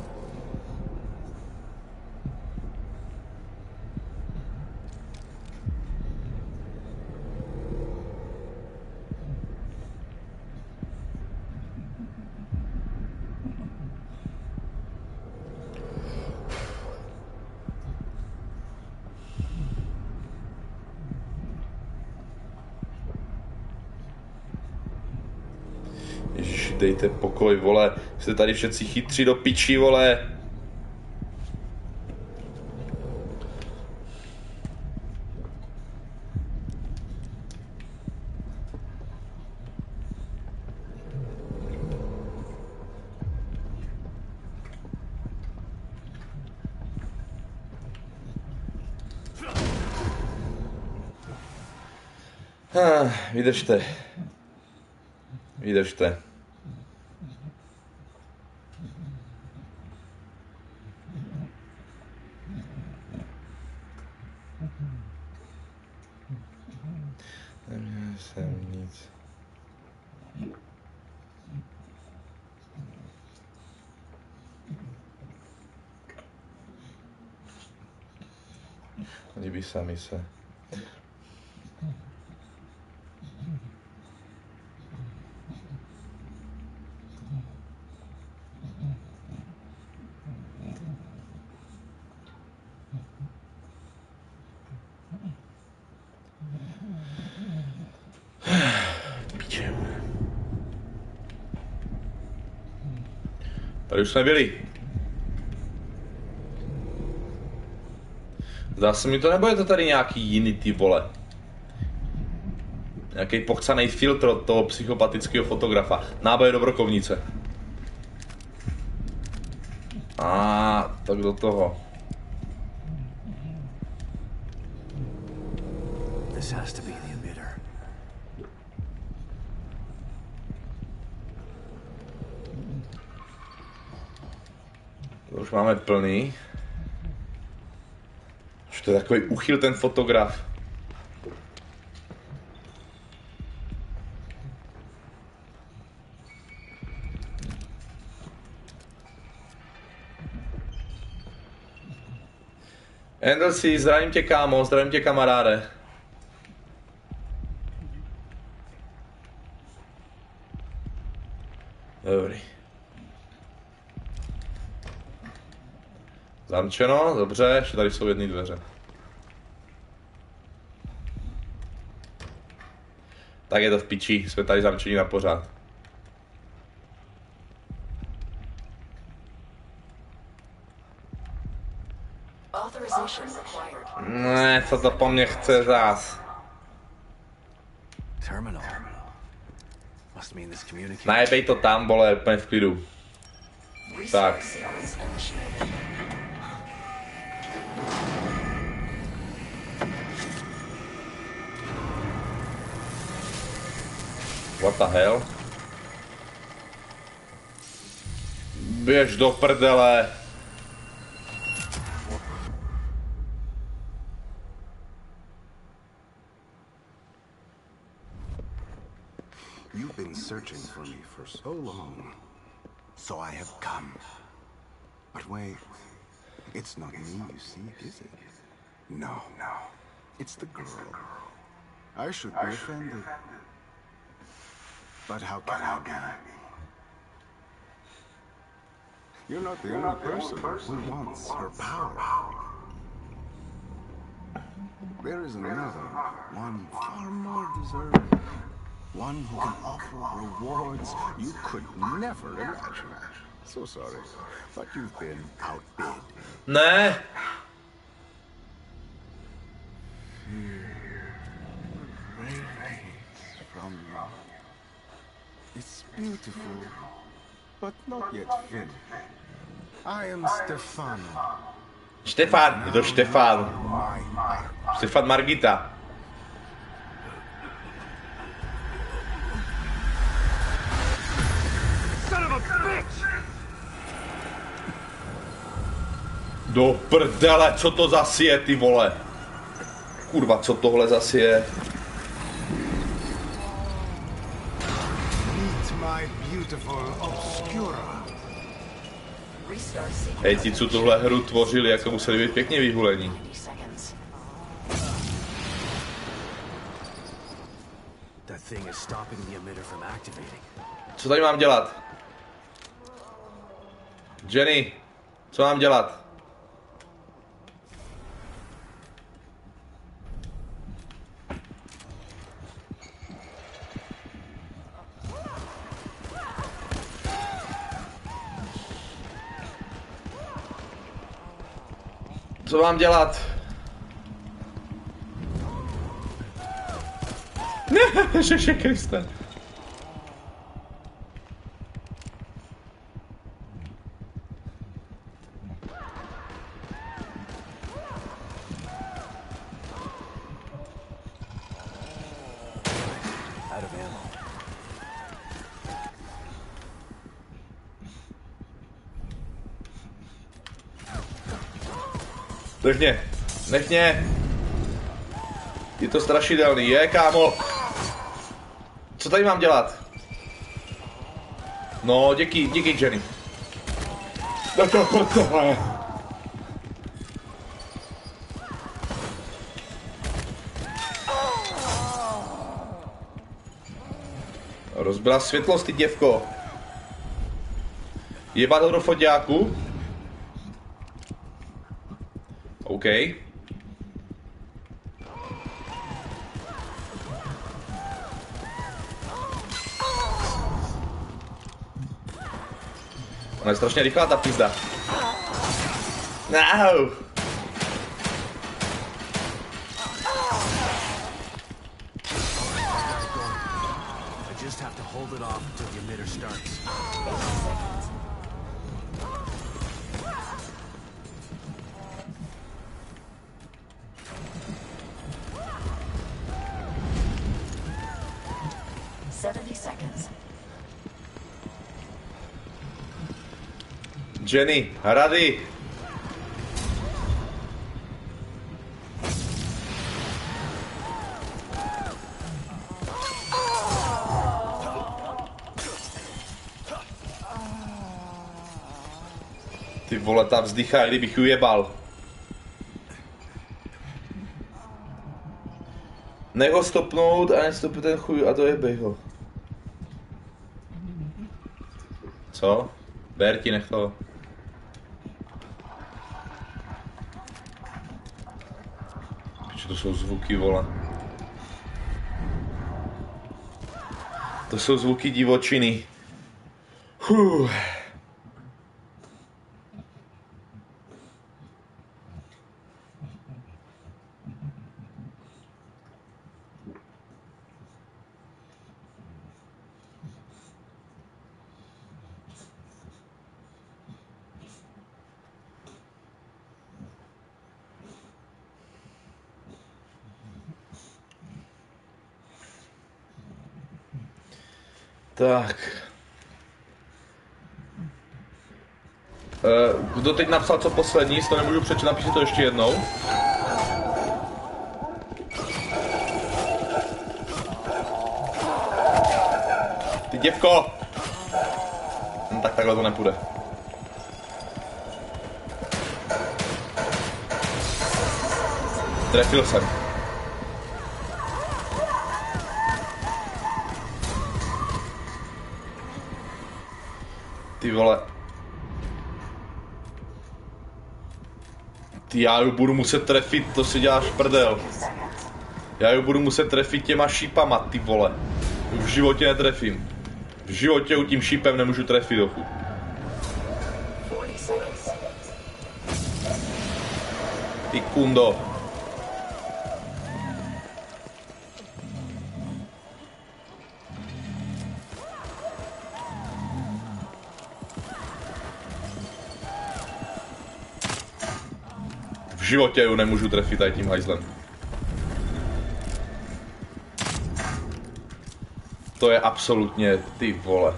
Ježiši, dejte pokoj, vole, jste tady všetci chytří do piči, vole. Ah, vydržte. Vydržte. Neměl jsem nic. Líbí sami se. Tady už jsme byli. Zdá se mi to, nebo je to tady nějaký jiný, ty vole? Nějaký pochcanej filtr od toho psychopatického fotografa. Náboje do brokovnice. A tak do toho. This has to be the emitter. To už máme plný. Už to je takový uchyl ten fotograf. Andersi, zdravím tě, kámo, zdravím tě, kamaráde. Dobrý. Zamčeno, dobře, ještě tady jsou jedny dveře. Tak je to v piči, jsme tady zamčení na pořád. Ne, co to po mně chce zás? Terminal. Must mean this communicates. Najebej to tam, vole, úplně v klidu. Tak. What the hell? Běž do prdele. You've been searching for me for so long. So I have come. But wait, it's not me you seek, is it? No, no. It's the girl. I should be offended. But how can I be? You're not the only person who wants her power. There is another, one far more deserving. One who can offer rewards you could never imagine. So sorry, but you've been outbid. Ne. Fear, rage. beautiful, but not yet finished. I am Stefano. Štefan, je to Štefan. My art. Štefan Margita. Son of a bitch! Do prdele, co to zas je, ty vole? Kurva, co tohle zas je? Meet my beautiful obscura. Hej, ti, co tuhle hru tvořili, jako museli být pěkně vyhulení. That thing is stopping the emitter from activating. Co tady mám dělat? Jenny, co mám dělat? Co mám dělat? Ne, Ježiši Kriste. Out of ammo. Nech mě, nech mě. Je to strašidelný, je, kámo. Co tady mám dělat? No, díky, díky, Jenny. No to tohle. Rozbila světlost, ty děvko. Jebat ho do foťáku. OK. Ona je strašně rychlá, ta pizda. No. I just have to hold it off until the emitter starts. seventy seconds. Jenny, rady. Ty vole, ta vzdychá, kdybych ju jebal. Nech ho stopnout a nestopit ten chuj a to jebej ho. Co? Berti, nech to. Piče, to jsou zvuky, vole. To jsou zvuky divočiny. Huh. Tak. Kdo teď napsal co poslední, to nemůžu přečíst, napíši to ještě jednou. Ty děvko! No, tak takhle to nepůjde. Trefil jsem. Ty vole. Ty, já ju budu muset trefit, to si děláš prdel. Já ju budu muset trefit těma šípama, ty vole. V životě netrefím. V životě u tím šípem nemůžu trefit, dochu. Ty kundo. životě ju nemůžu trefit tady tím hajzlem. To je absolutně, ty vole.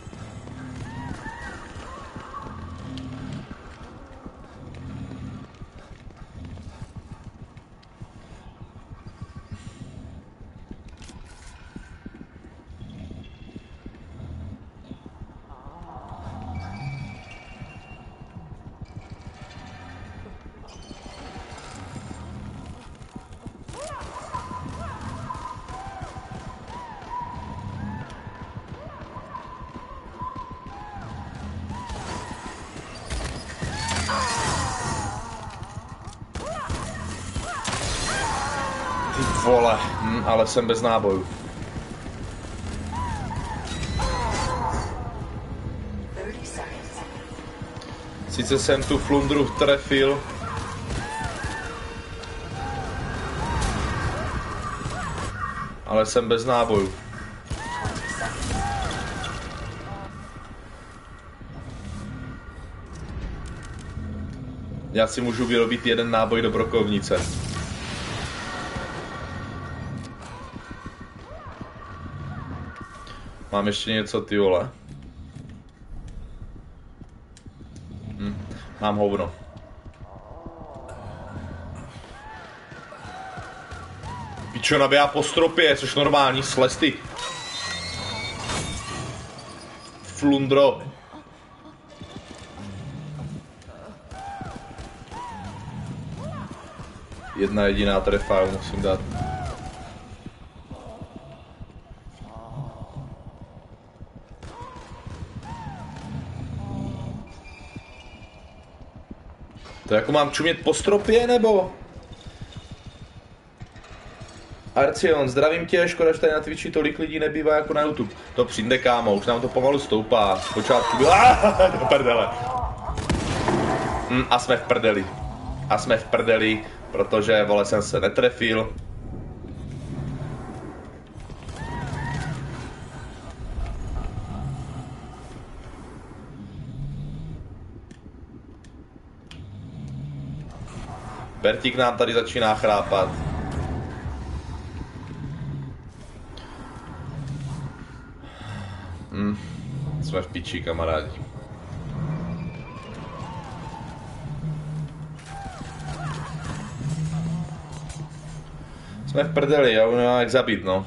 Vole, hm, ale jsem bez nábojů. Sice jsem tu flundru trefil, ale jsem bez nábojů. Já si můžu vyrobit jeden náboj do brokovnice. Mám ještě něco, ty vole. Hm, mám hovno. Pičo, nabíjá po stropě, což normální, slez ty. Flundro. Jedna jediná trefa, musím dát. To jako mám čumět po stropě, nebo? Arcion, zdravím tě, škoda, že tady na Twitchi tolik lidí nebývá jako na YouTube. To přijde, kámo, už nám to pomalu stoupá. Zpočátku bylo... do prdele. Hm, a jsme v prdeli. A jsme v prdeli, protože, vole, jsem se netrefil. Bertík nám tady začíná chrápat. Hm, jsme v piči, kamarádi. Jsme v prdeli, já nevím jak zabít, no.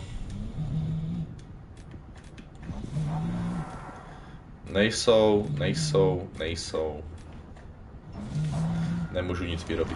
Nejsou, nejsou, nejsou. Nemůžu nic vyrobit.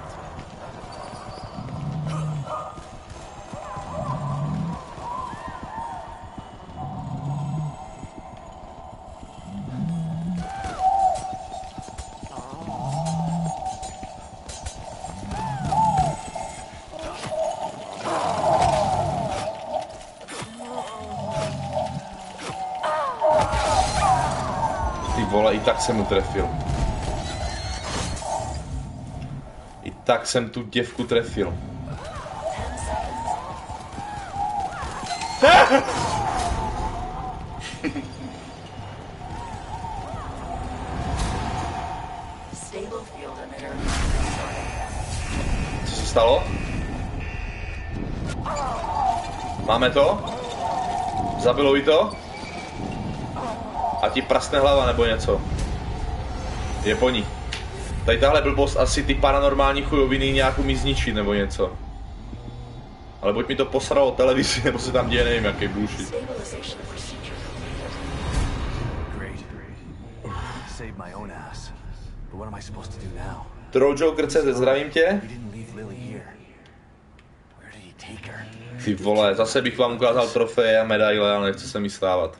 I tak jsem mu trefil. I tak jsem tu děvku trefil. Co se stalo? Máme to? Zabilo jí to? A ti prasne hlava nebo něco. Je po ní. Tady tahle blbost asi ty paranormální chujoviny nějak umí zničit nebo něco. Ale buď mi to posralo televizi, nebo se tam děje, nevím jaký bullshit. Troll Joker C Z, zdravím tě. Ty vole, zase bych vám ukázal trofeje a medaile, ale nechce se mi stávat.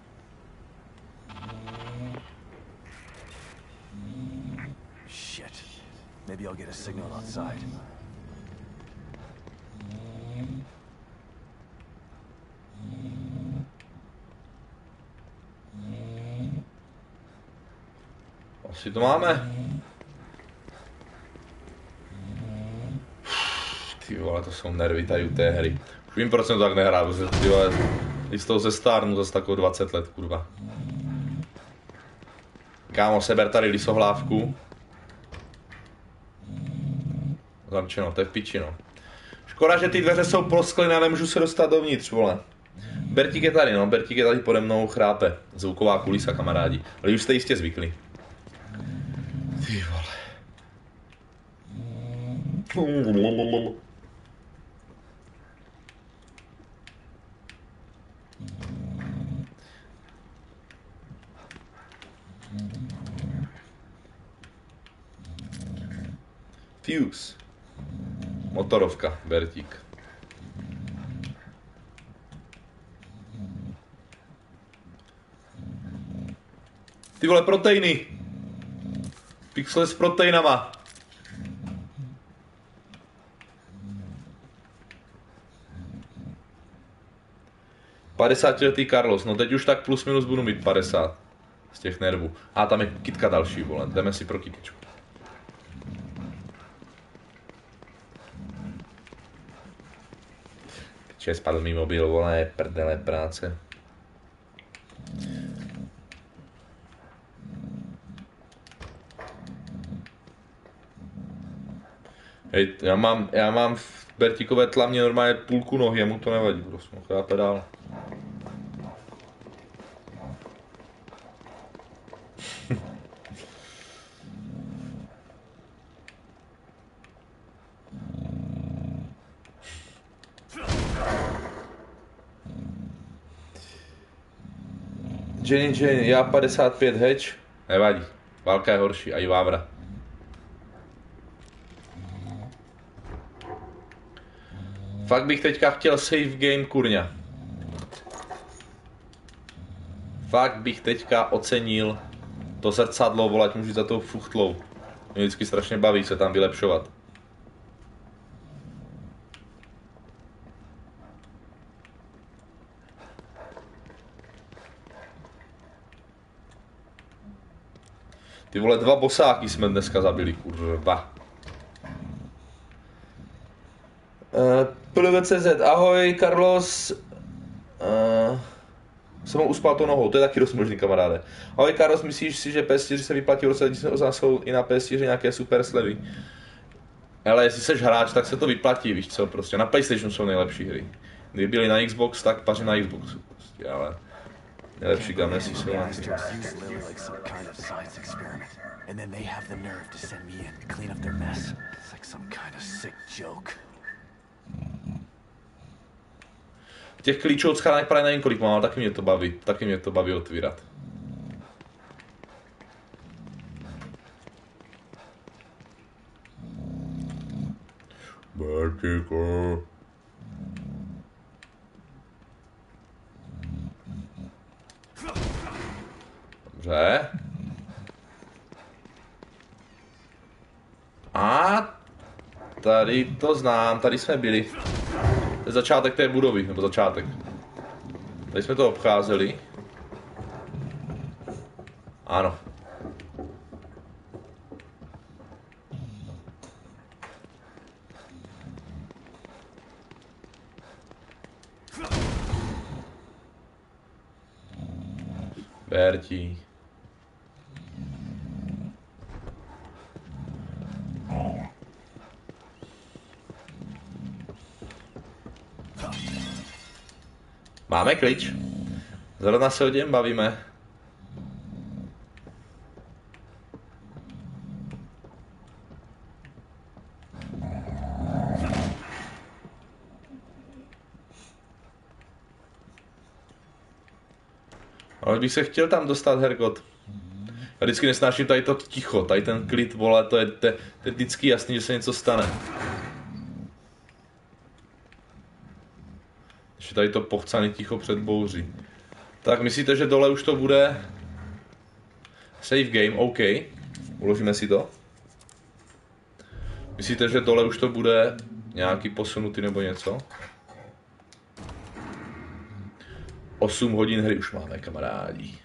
Maybe I'll get a signal outside. Asi to máme. Ty vole, to jsou nervy tady u té hry. Už vím, proč jsem to tak nehrál, protože ty vole, i z toho ze stárnu zase takovou dvacet let, kurva. Kámo, seber tady lisohlávku. Zamčeno, to je v piči, no. Škoda, že ty dveře jsou prosklené a nemůžu se dostat dovnitř, vole. Bertík je tady, no, Bertík je tady pode mnou, chrápe. Zvuková kulisa, kamarádi. Ale už jste jistě zvyklí. Ty vole. Fuse. Motorovka, Bertík. Ty vole, proteiny. Pixely s proteinama. padesátiletý Carlos, no teď už tak plus minus budu mít padesát z těch nervů. A tam je kytka další, vole, jdeme si pro kytičku. Piče, spadl mi mobil, vole, prdele práce. Hej, já mám, já mám v Bertíkové tlamě normálně půlku nohy, mu to nevadí, prostě, chápe dál. Jenny, Jenny, já padesát pět hedge, nevadí, válka je horší, a i Vávra. Fakt bych teďka chtěl save game, kurňa. Fakt bych teďka ocenil to zrcadlo, volat můžu za tou fuchtlou. Mě vždycky strašně baví se tam vylepšovat. Ty vole, dva bosáky jsme dneska zabili, kurva. Uh, P L V C Z, ahoj, Carlos. Uh, jsem ho uspal tou nohou, to je taky dost možný, kamaráde. Ahoj, Carlos, myslíš si, že P S čtyři se vyplatí v roce dva tisíce osmnáct, jsou i na P S čtyři nějaké super slevy? Ale jestli jsi hráč, tak se to vyplatí, víš co, prostě na PlayStationu jsou nejlepší hry. Kdyby byly na Xbox, tak paři na Xboxu, prostě, ale nejlepší gamesy jsou na ty. And then they have the nerve to send me in to clean up their mess. It's like some kind of sick joke. Těch klíčů od schránek právě nevím kolik mám, ale taky mě to baví, taky mě to baví otvírat. Bertíku. Dobře. A tady to znám, tady jsme byli. To je začátek té budovy, nebo začátek. Tady jsme to obcházeli. Ano. Bertí. Máme klíč. Zrovna se o něm bavíme. Ale bych se chtěl tam dostat, Hergot. Já vždycky nesnáším tady to ticho, tady ten klid, vole, to je, to, je, to je vždycky jasný, že se něco stane. Ještě tady to pochcaný ticho před bouří. Tak myslíte, že dole už to bude save game, OK. Uložíme si to. Myslíte, že dole už to bude nějaký posunutý nebo něco? osm hodin hry už máme, kamarádi.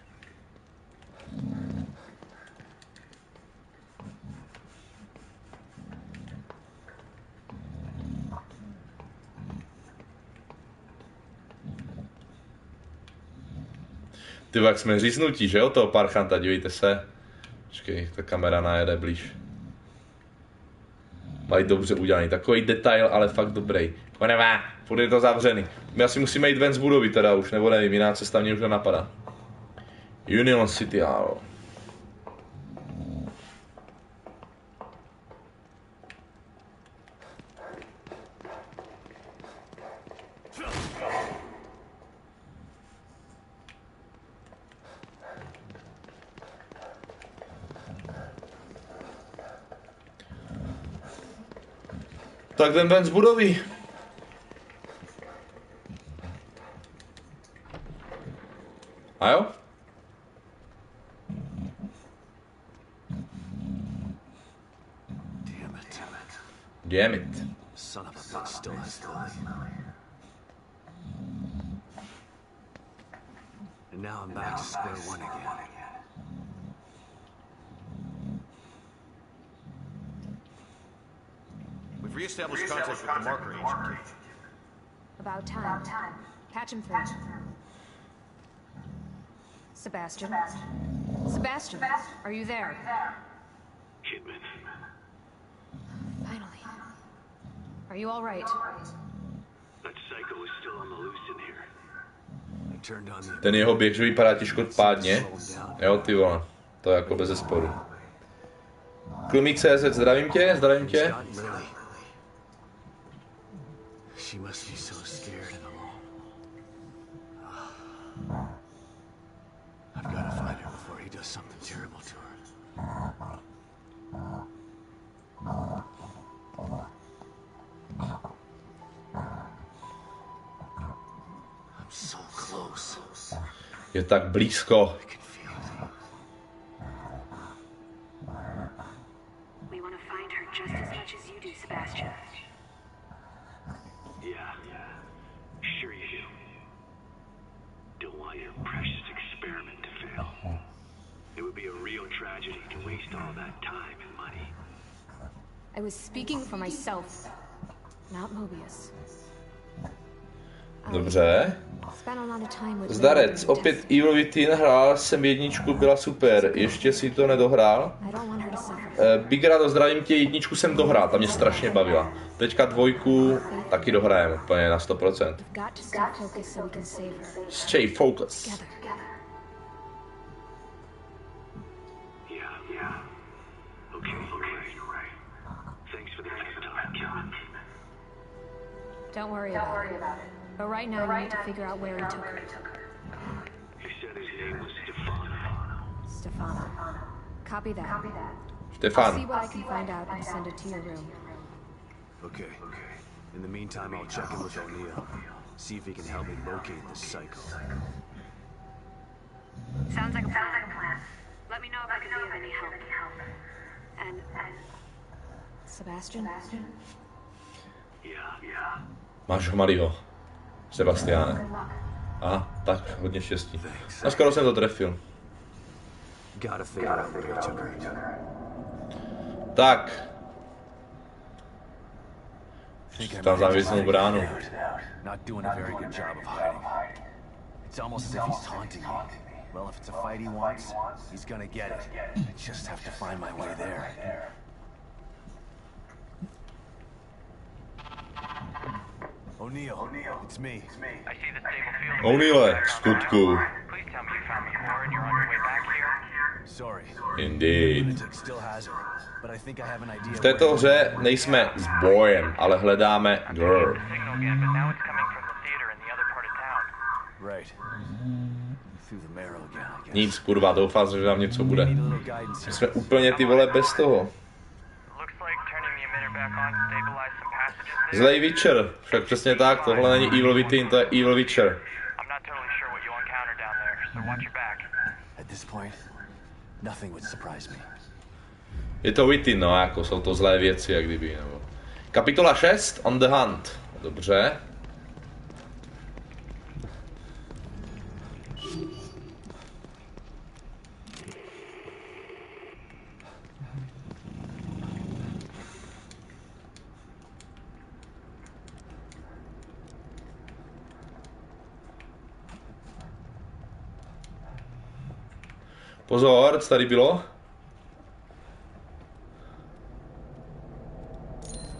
Ty jak jsme říznutí, že jo, toho parchanta, dívejte se. Počkej, ta kamera najede blíž. Mají dobře udělaný. Takový detail, ale fakt dobrý. Konevá, furt je to zavřený. My asi musíme jít ven z budovy teda už, nebo nevím, jiná cesta mě už nenapadá. Union City Hall. Tak jdem ven z budovy. A jo? Damn it. Damn it. Son of a bitch still has the And now I'm back to square one again. We've re-established contact with the marker agent. About time. Patch him through. Sebastian? Sebastian, are you there? Kidman. Finally. Are you all right? That psycho is still on the loose in here. I turned on the... Ten jeho běh, že vypadá těžkopádně. Jo, ty vole. To je jako bez zesporu. Klumík C Z, zdravím tě, zdravím tě. She must be so scared and alone. I've got to find her before he does something terrible to her. I'm so close. Je tak blízko. I can feel it. We want to find her just as much as you do, Sebastian. Yeah, sure you do. Don't want your precious experiment to fail. It would be a real tragedy to waste all that time and money. I was speaking for myself, not Mobius. Dobře. Spent a lot of time with Zdarec, opět Evil Within, hrál jsem jedničku, byla super, ještě si to nedohrál. I don't want her to suffer. Uh, Big Rado, zdravím tě, jedničku jsem dohrál, ta mě strašně bavila. Teďka dvojku taky dohrajem, úplně na sto procent. We've got to stay focused so we can save her. Stay focus. Together. Yeah, yeah. Okay, okay, you're right. Thanks for the pep talk, Kidman. Don't worry about it. But right now, you need to figure out where he took her. He said his name was Stefano. Stefano. Copy that. I'll see Stefan. what I can find out and send it to your room. Okay. In the meantime, I'll check in with O'Neill. See if he can help me locate the psycho. Sounds like a plan. Let me know if I can be of any help. And... Sebastian? Yeah, yeah. Máš ho malýho. Sebastiáne. Aha, tak, hodně štěstí. No skoro jsem to trefil. Gotta figure out where he took her. Tak. Think I'm Tam závěsnou bránu. not doing a very good job of hiding. It's almost as if he's taunting me. Well, if it's a fight he wants, he's gonna get it. I just have to find my way there. O'Neill, it's me. I see the stable field. O'Neille, skutku. Please tell me you found the core and you're on your way back here. Sorry. Indeed. Lunatic still has her, but I think I have an idea. V této hře nejsme s bojem, ale hledáme girl. Signal again, but now it's coming from the theater in the other part of town. Right. Through the marrow again, I guess. Nic, kurva, doufám, že tam něco bude. Need a little guidance My here. jsme úplně ty vole bez toho. Looks like turning the emitter back on stabilized some passages there. Zlej Witcher, však přesně tak, tohle není Evil Within, to je Evil Witcher. I'm not totally sure what you'll encounter down there, so watch your back. At this point, nothing would surprise me. Je to Within, no, jako jsou to zlé věci, jak kdyby, nebo. Kapitola šest, On the Hunt. Dobře. Pozor, co tady bylo?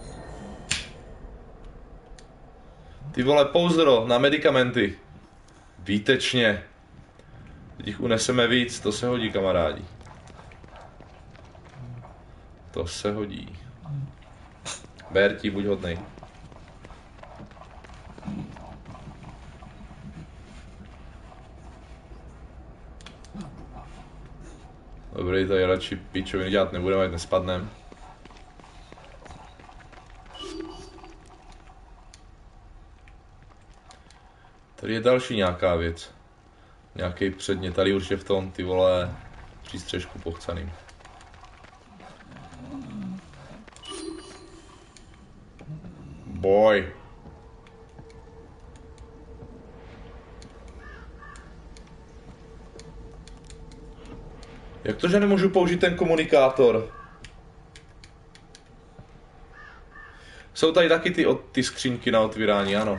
Ty vole, pouzdro na medicamenty. Výtečně. Teď jich uneseme víc, to se hodí, kamarádi. To se hodí. Berti, buď hodnej. Dobrý, tady radši pičoviny dělat nebudeme, ať nespadneme. Tady je další nějaká věc. Nějaký předmět, tady určitě v tom, ty vole, přístřežku pochcaným. Boj. Jak to, že nemůžu použít ten komunikátor? Jsou tady taky ty, ty skřínky na otvírání, ano.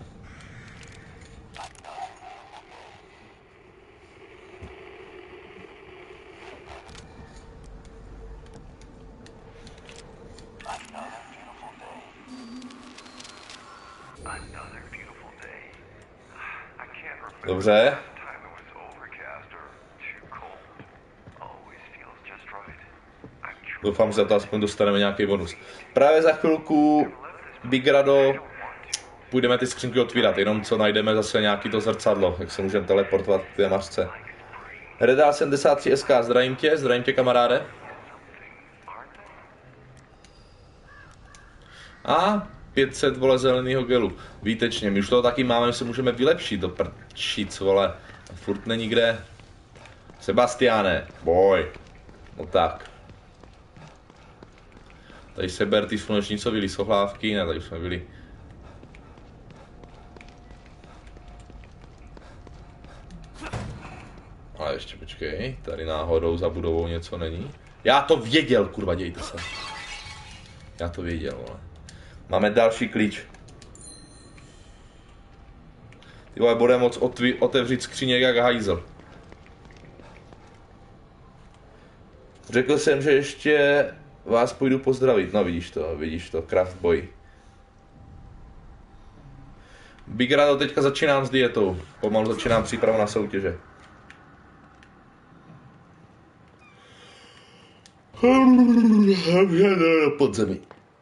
Dobře. Doufám, že za to aspoň dostaneme nějaký bonus. Právě za chvilku Big Rado půjdeme ty skřínky otvírat, jenom co najdeme zase nějaký to zrcadlo, jak se můžeme teleportovat k té mařce. Redal sedmdesát tři S K, zdravím tě, zdravím tě, kamaráde. A pět set, vole, zelenýho gelu. Výtečně, my už toho taky máme, že se můžeme vylepšit do prčic, vole. A furt není kde. Sebastiáne, boj. No tak. Tady se ber ty slunečnicový lisohlávky, ne, tady už jsme byli. Ale ještě počkej, tady náhodou za budovou něco není. Já to věděl, kurva, dějte se. Já to věděl, vole. Máme další klíč. Ty vole, bude moc otevřít skříně jak hajzl. Řekl jsem, že ještě vás půjdu pozdravit. No vidíš to, vidíš to, Craft Boy. Big Rado, teďka začínám s dietou. Pomalu začínám přípravu na soutěže. Podzemí.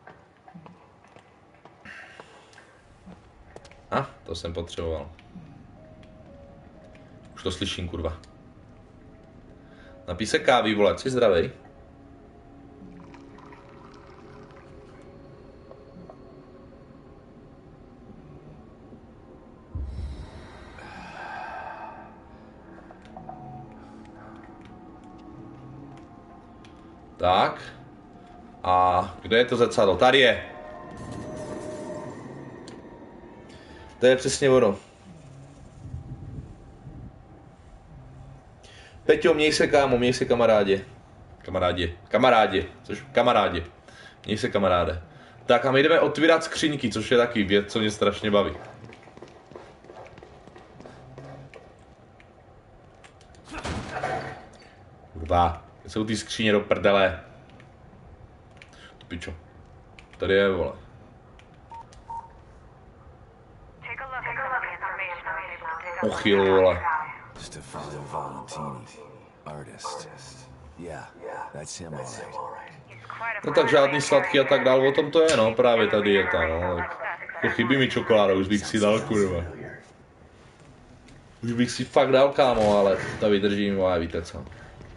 A, to jsem potřeboval. Už to slyším, kurva. Napij se kávy, vole, jsi zdravej? Tak. A kde je to zrcadlo? Tady je. To je přesně ono. Peťo, měj se, kámo, měj se, kamarádě. Kamarádě, kamarádě, což kamarádě. Měj se, kamaráde. Tak a my jdeme otvírat skřínky, což je taky věc, co mě strašně baví. Kurva, jsou ty skříně do prdele. To pičo. Tady je, vole. Uchyl, vole. Stefano Valentini, artist. Yeah, that's him, all right. No tak žádný sladký a tak dál, o tom to je, no, právě ta dieta, no. To chybí mi čokoláda, už bych si dal, kurva. Už bych si fakt dal, kámo, ale to vydržím, ale víte co.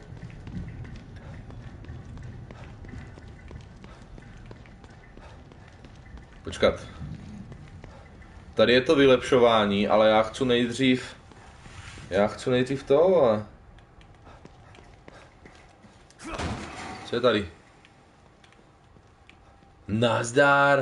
Počkat. Tady je to vylepšování, ale já chci nejdřív... Já chci nejdřív to, ale... Co je tady? Nazdar!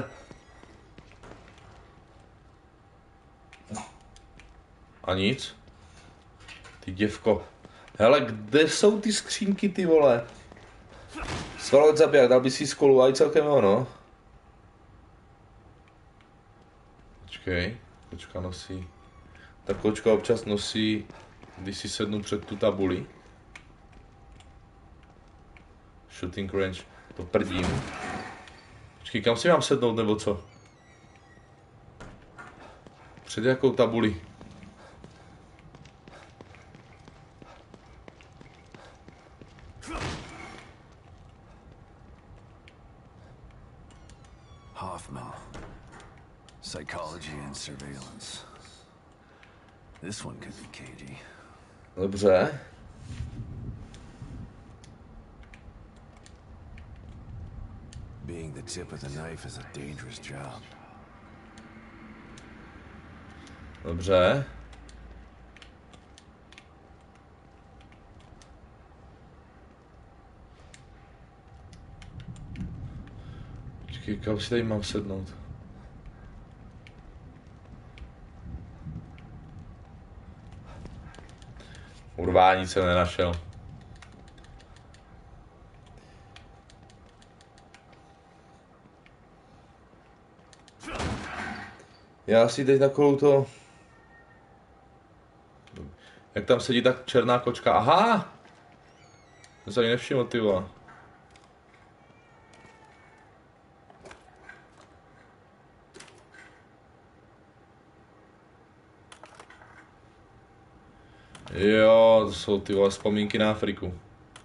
A nic? Ty děvko. Hele, kde jsou ty skřínky, ty vole? Svalovat zabijak, dal by si skolu, a i celkem ono. Počkej, kočka nosí. Ta kočka občas nosí, když si sednu před tu tabuli. Shooting range, to prdím. Počkej, kam si mám sednout, nebo co? Před jakou tabuli? Hoffman. Psychology and surveillance. This one could be cagey. Dobře. Being the tip of the knife is a dangerous job. Dobře. Počkej, kam si tady mám sednout? Urvá, nic jsem nenašel. Já si teď takovou to... Jak tam sedí tak černá kočka? Aha! To se ani nevšiml, ty vole. Jo, to jsou ty vole vzpomínky na Afriku.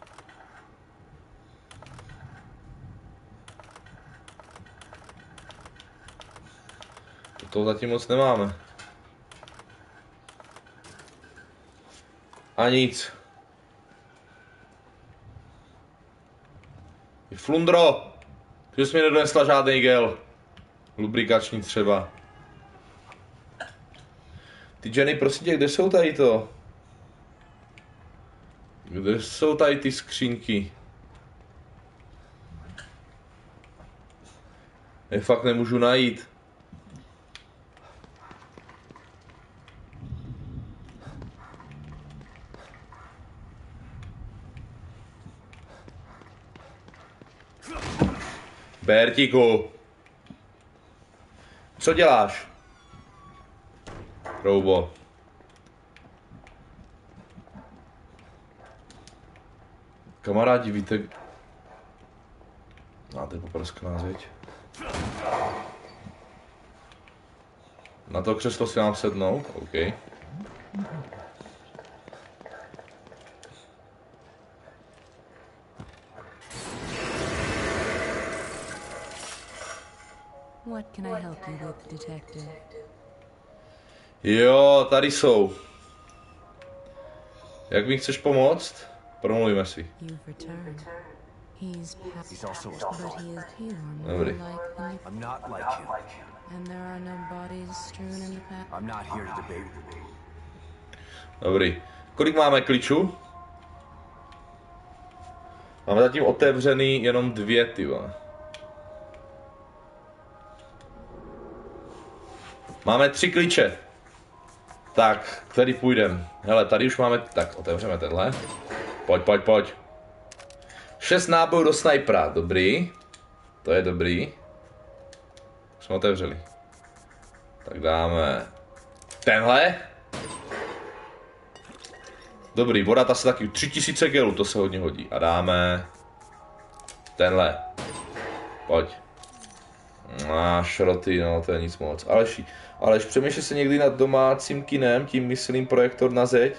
To zatím moc nemáme. A nic. Flundro! Že jsi mi nedonesla žádný gel. Lubrikační třeba. Ty Jenny, prosím tě, kde jsou tady to? Kde jsou tady ty skřínky? Je fakt nemůžu najít. Bertíku. Co děláš? Roubo. Kamarádi, víte... Máte poprskaná zeď. Na to křeslo si mám sednout? OK. What can I help you with, detective? Jo, tady jsou. Jak mi chceš pomoct? Promluvíme si. You've returned. He's past, He's also a but he is here more Dobrý. like than you. I'm not like him. And there are no bodies strewn in the path. I'm not here to debate. Dobrý. Kolik máme klíčů? Máme zatím otevřený jenom dvě, ty vole. Máme tři klíče. Tak, který půjdem? Hele, tady už máme... Tak, otevřeme tenhle. Pojď, pojď, pojď. Šest nábojů do snajpera, dobrý. To je dobrý. Jsme otevřeli. Tak dáme... Tenhle. Dobrý, voda ta se taky... Tři tisíce gelů, to se hodně hodí. A dáme... Tenhle. Pojď. A šroty, no to je nic moc. Aleš, Aleš, přemýšlej se někdy nad domácím kinem, tím myslím projektor na zeď?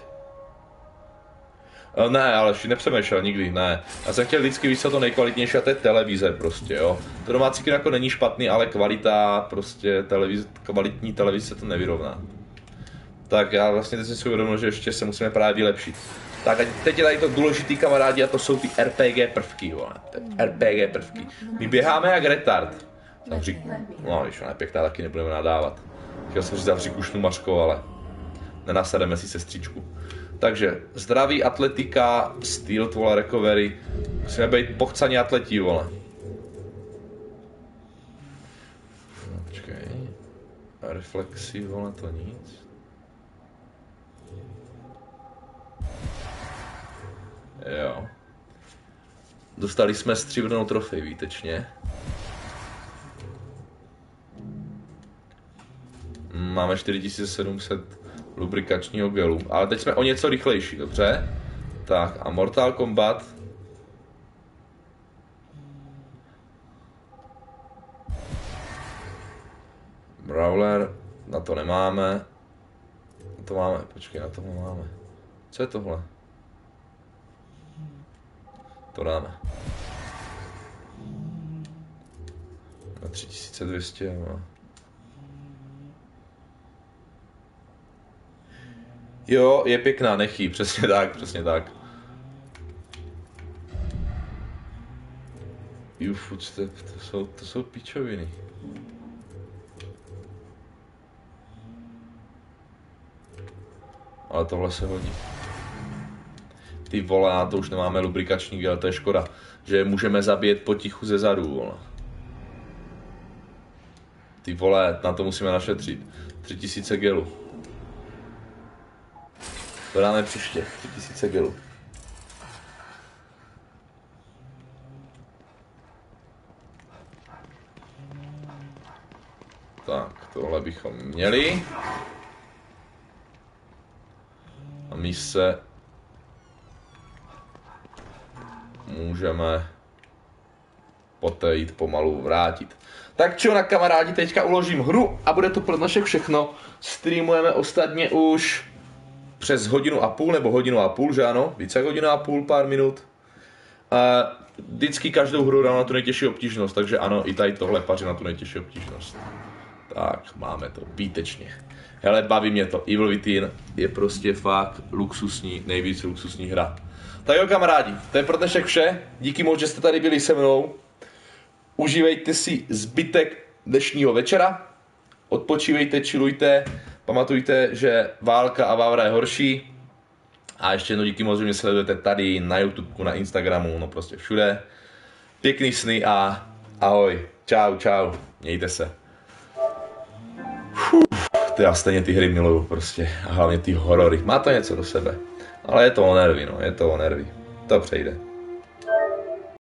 E, ne, Aleš, nepřemýšlel nikdy, ne. Já jsem chtěl vždycky víc to nejkvalitnější a to je televize prostě, jo. To domácí kino jako není špatný, ale kvalita, prostě televize, kvalitní televize to nevyrovná. Tak já vlastně teď jsem si uvědomil, že ještě se musíme právě vylepšit. Tak a teď je tady to důležitý, kamarádi, a to jsou ty R P G prvky, vole. R P G prvky. My běháme jak retard. Tam řík, no víš, ona je pěkná, taky nebudeme nadávat. Chtěl jsem říct zavřít kušnu mačkou, ale nenasademe si sestřičku. Takže zdraví, atletika, styl, vole, recovery. Musíme být pochcaní atletí, vole. No, počkej. Reflexy, vole, to nic. Jo. Dostali jsme stříbrnou trofej, výtečně. Máme čtyři tisíce sedm set lubrikačního gelu, ale teď jsme o něco rychlejší, dobře? Tak a Mortal Kombat. Brawler, na to nemáme. Na to máme, počkej, na to máme. Co je tohle? To dáme. Na tři tisíce dvě stě, no. Jo, je pěkná, nechý, přesně tak, přesně tak. You footstep, to jsou, to jsou pičoviny. Ale tohle se hodí. Ty vole, na to už nemáme lubrikační gel, to je škoda. Že je můžeme zabíjet potichu ze zadu, vole. Ty vole, na to musíme našetřit. Tři tisíce gelu. To dáme příště, tři tisíce gelu. Tak, tohle bychom měli. A my se můžeme poté jít pomalu vrátit. Tak čo, na kamarádi, teďka uložím hru a bude to pro dnešek všechno. Streamujeme ostatně už přes hodinu a půl, nebo hodinu a půl, že ano? Více jak hodinu a půl, pár minut. A vždycky každou hru dám na tu nejtěžší obtížnost, takže ano, i tady tohle paří na tu nejtěžší obtížnost. Tak, máme to, výtečně. Hele, baví mě to, Evil Within je prostě fakt luxusní, nejvíc luxusní hra. Tak jo, kamarádi, to je pro dnešek vše. Díky moc, že jste tady byli se mnou. Užívejte si zbytek dnešního večera. Odpočívejte, chillujte. Pamatujte, že válka a vávra je horší. A ještě jednou díky moc, že mě sledujete tady na YouTube, na Instagramu, no prostě všude. Pěkný sny a ahoj. Čau, čau. Mějte se. To já stejně ty hry miluju prostě. A hlavně ty horory. Má to něco do sebe. Ale je to o nervy, no. Je to o nervy. To přejde.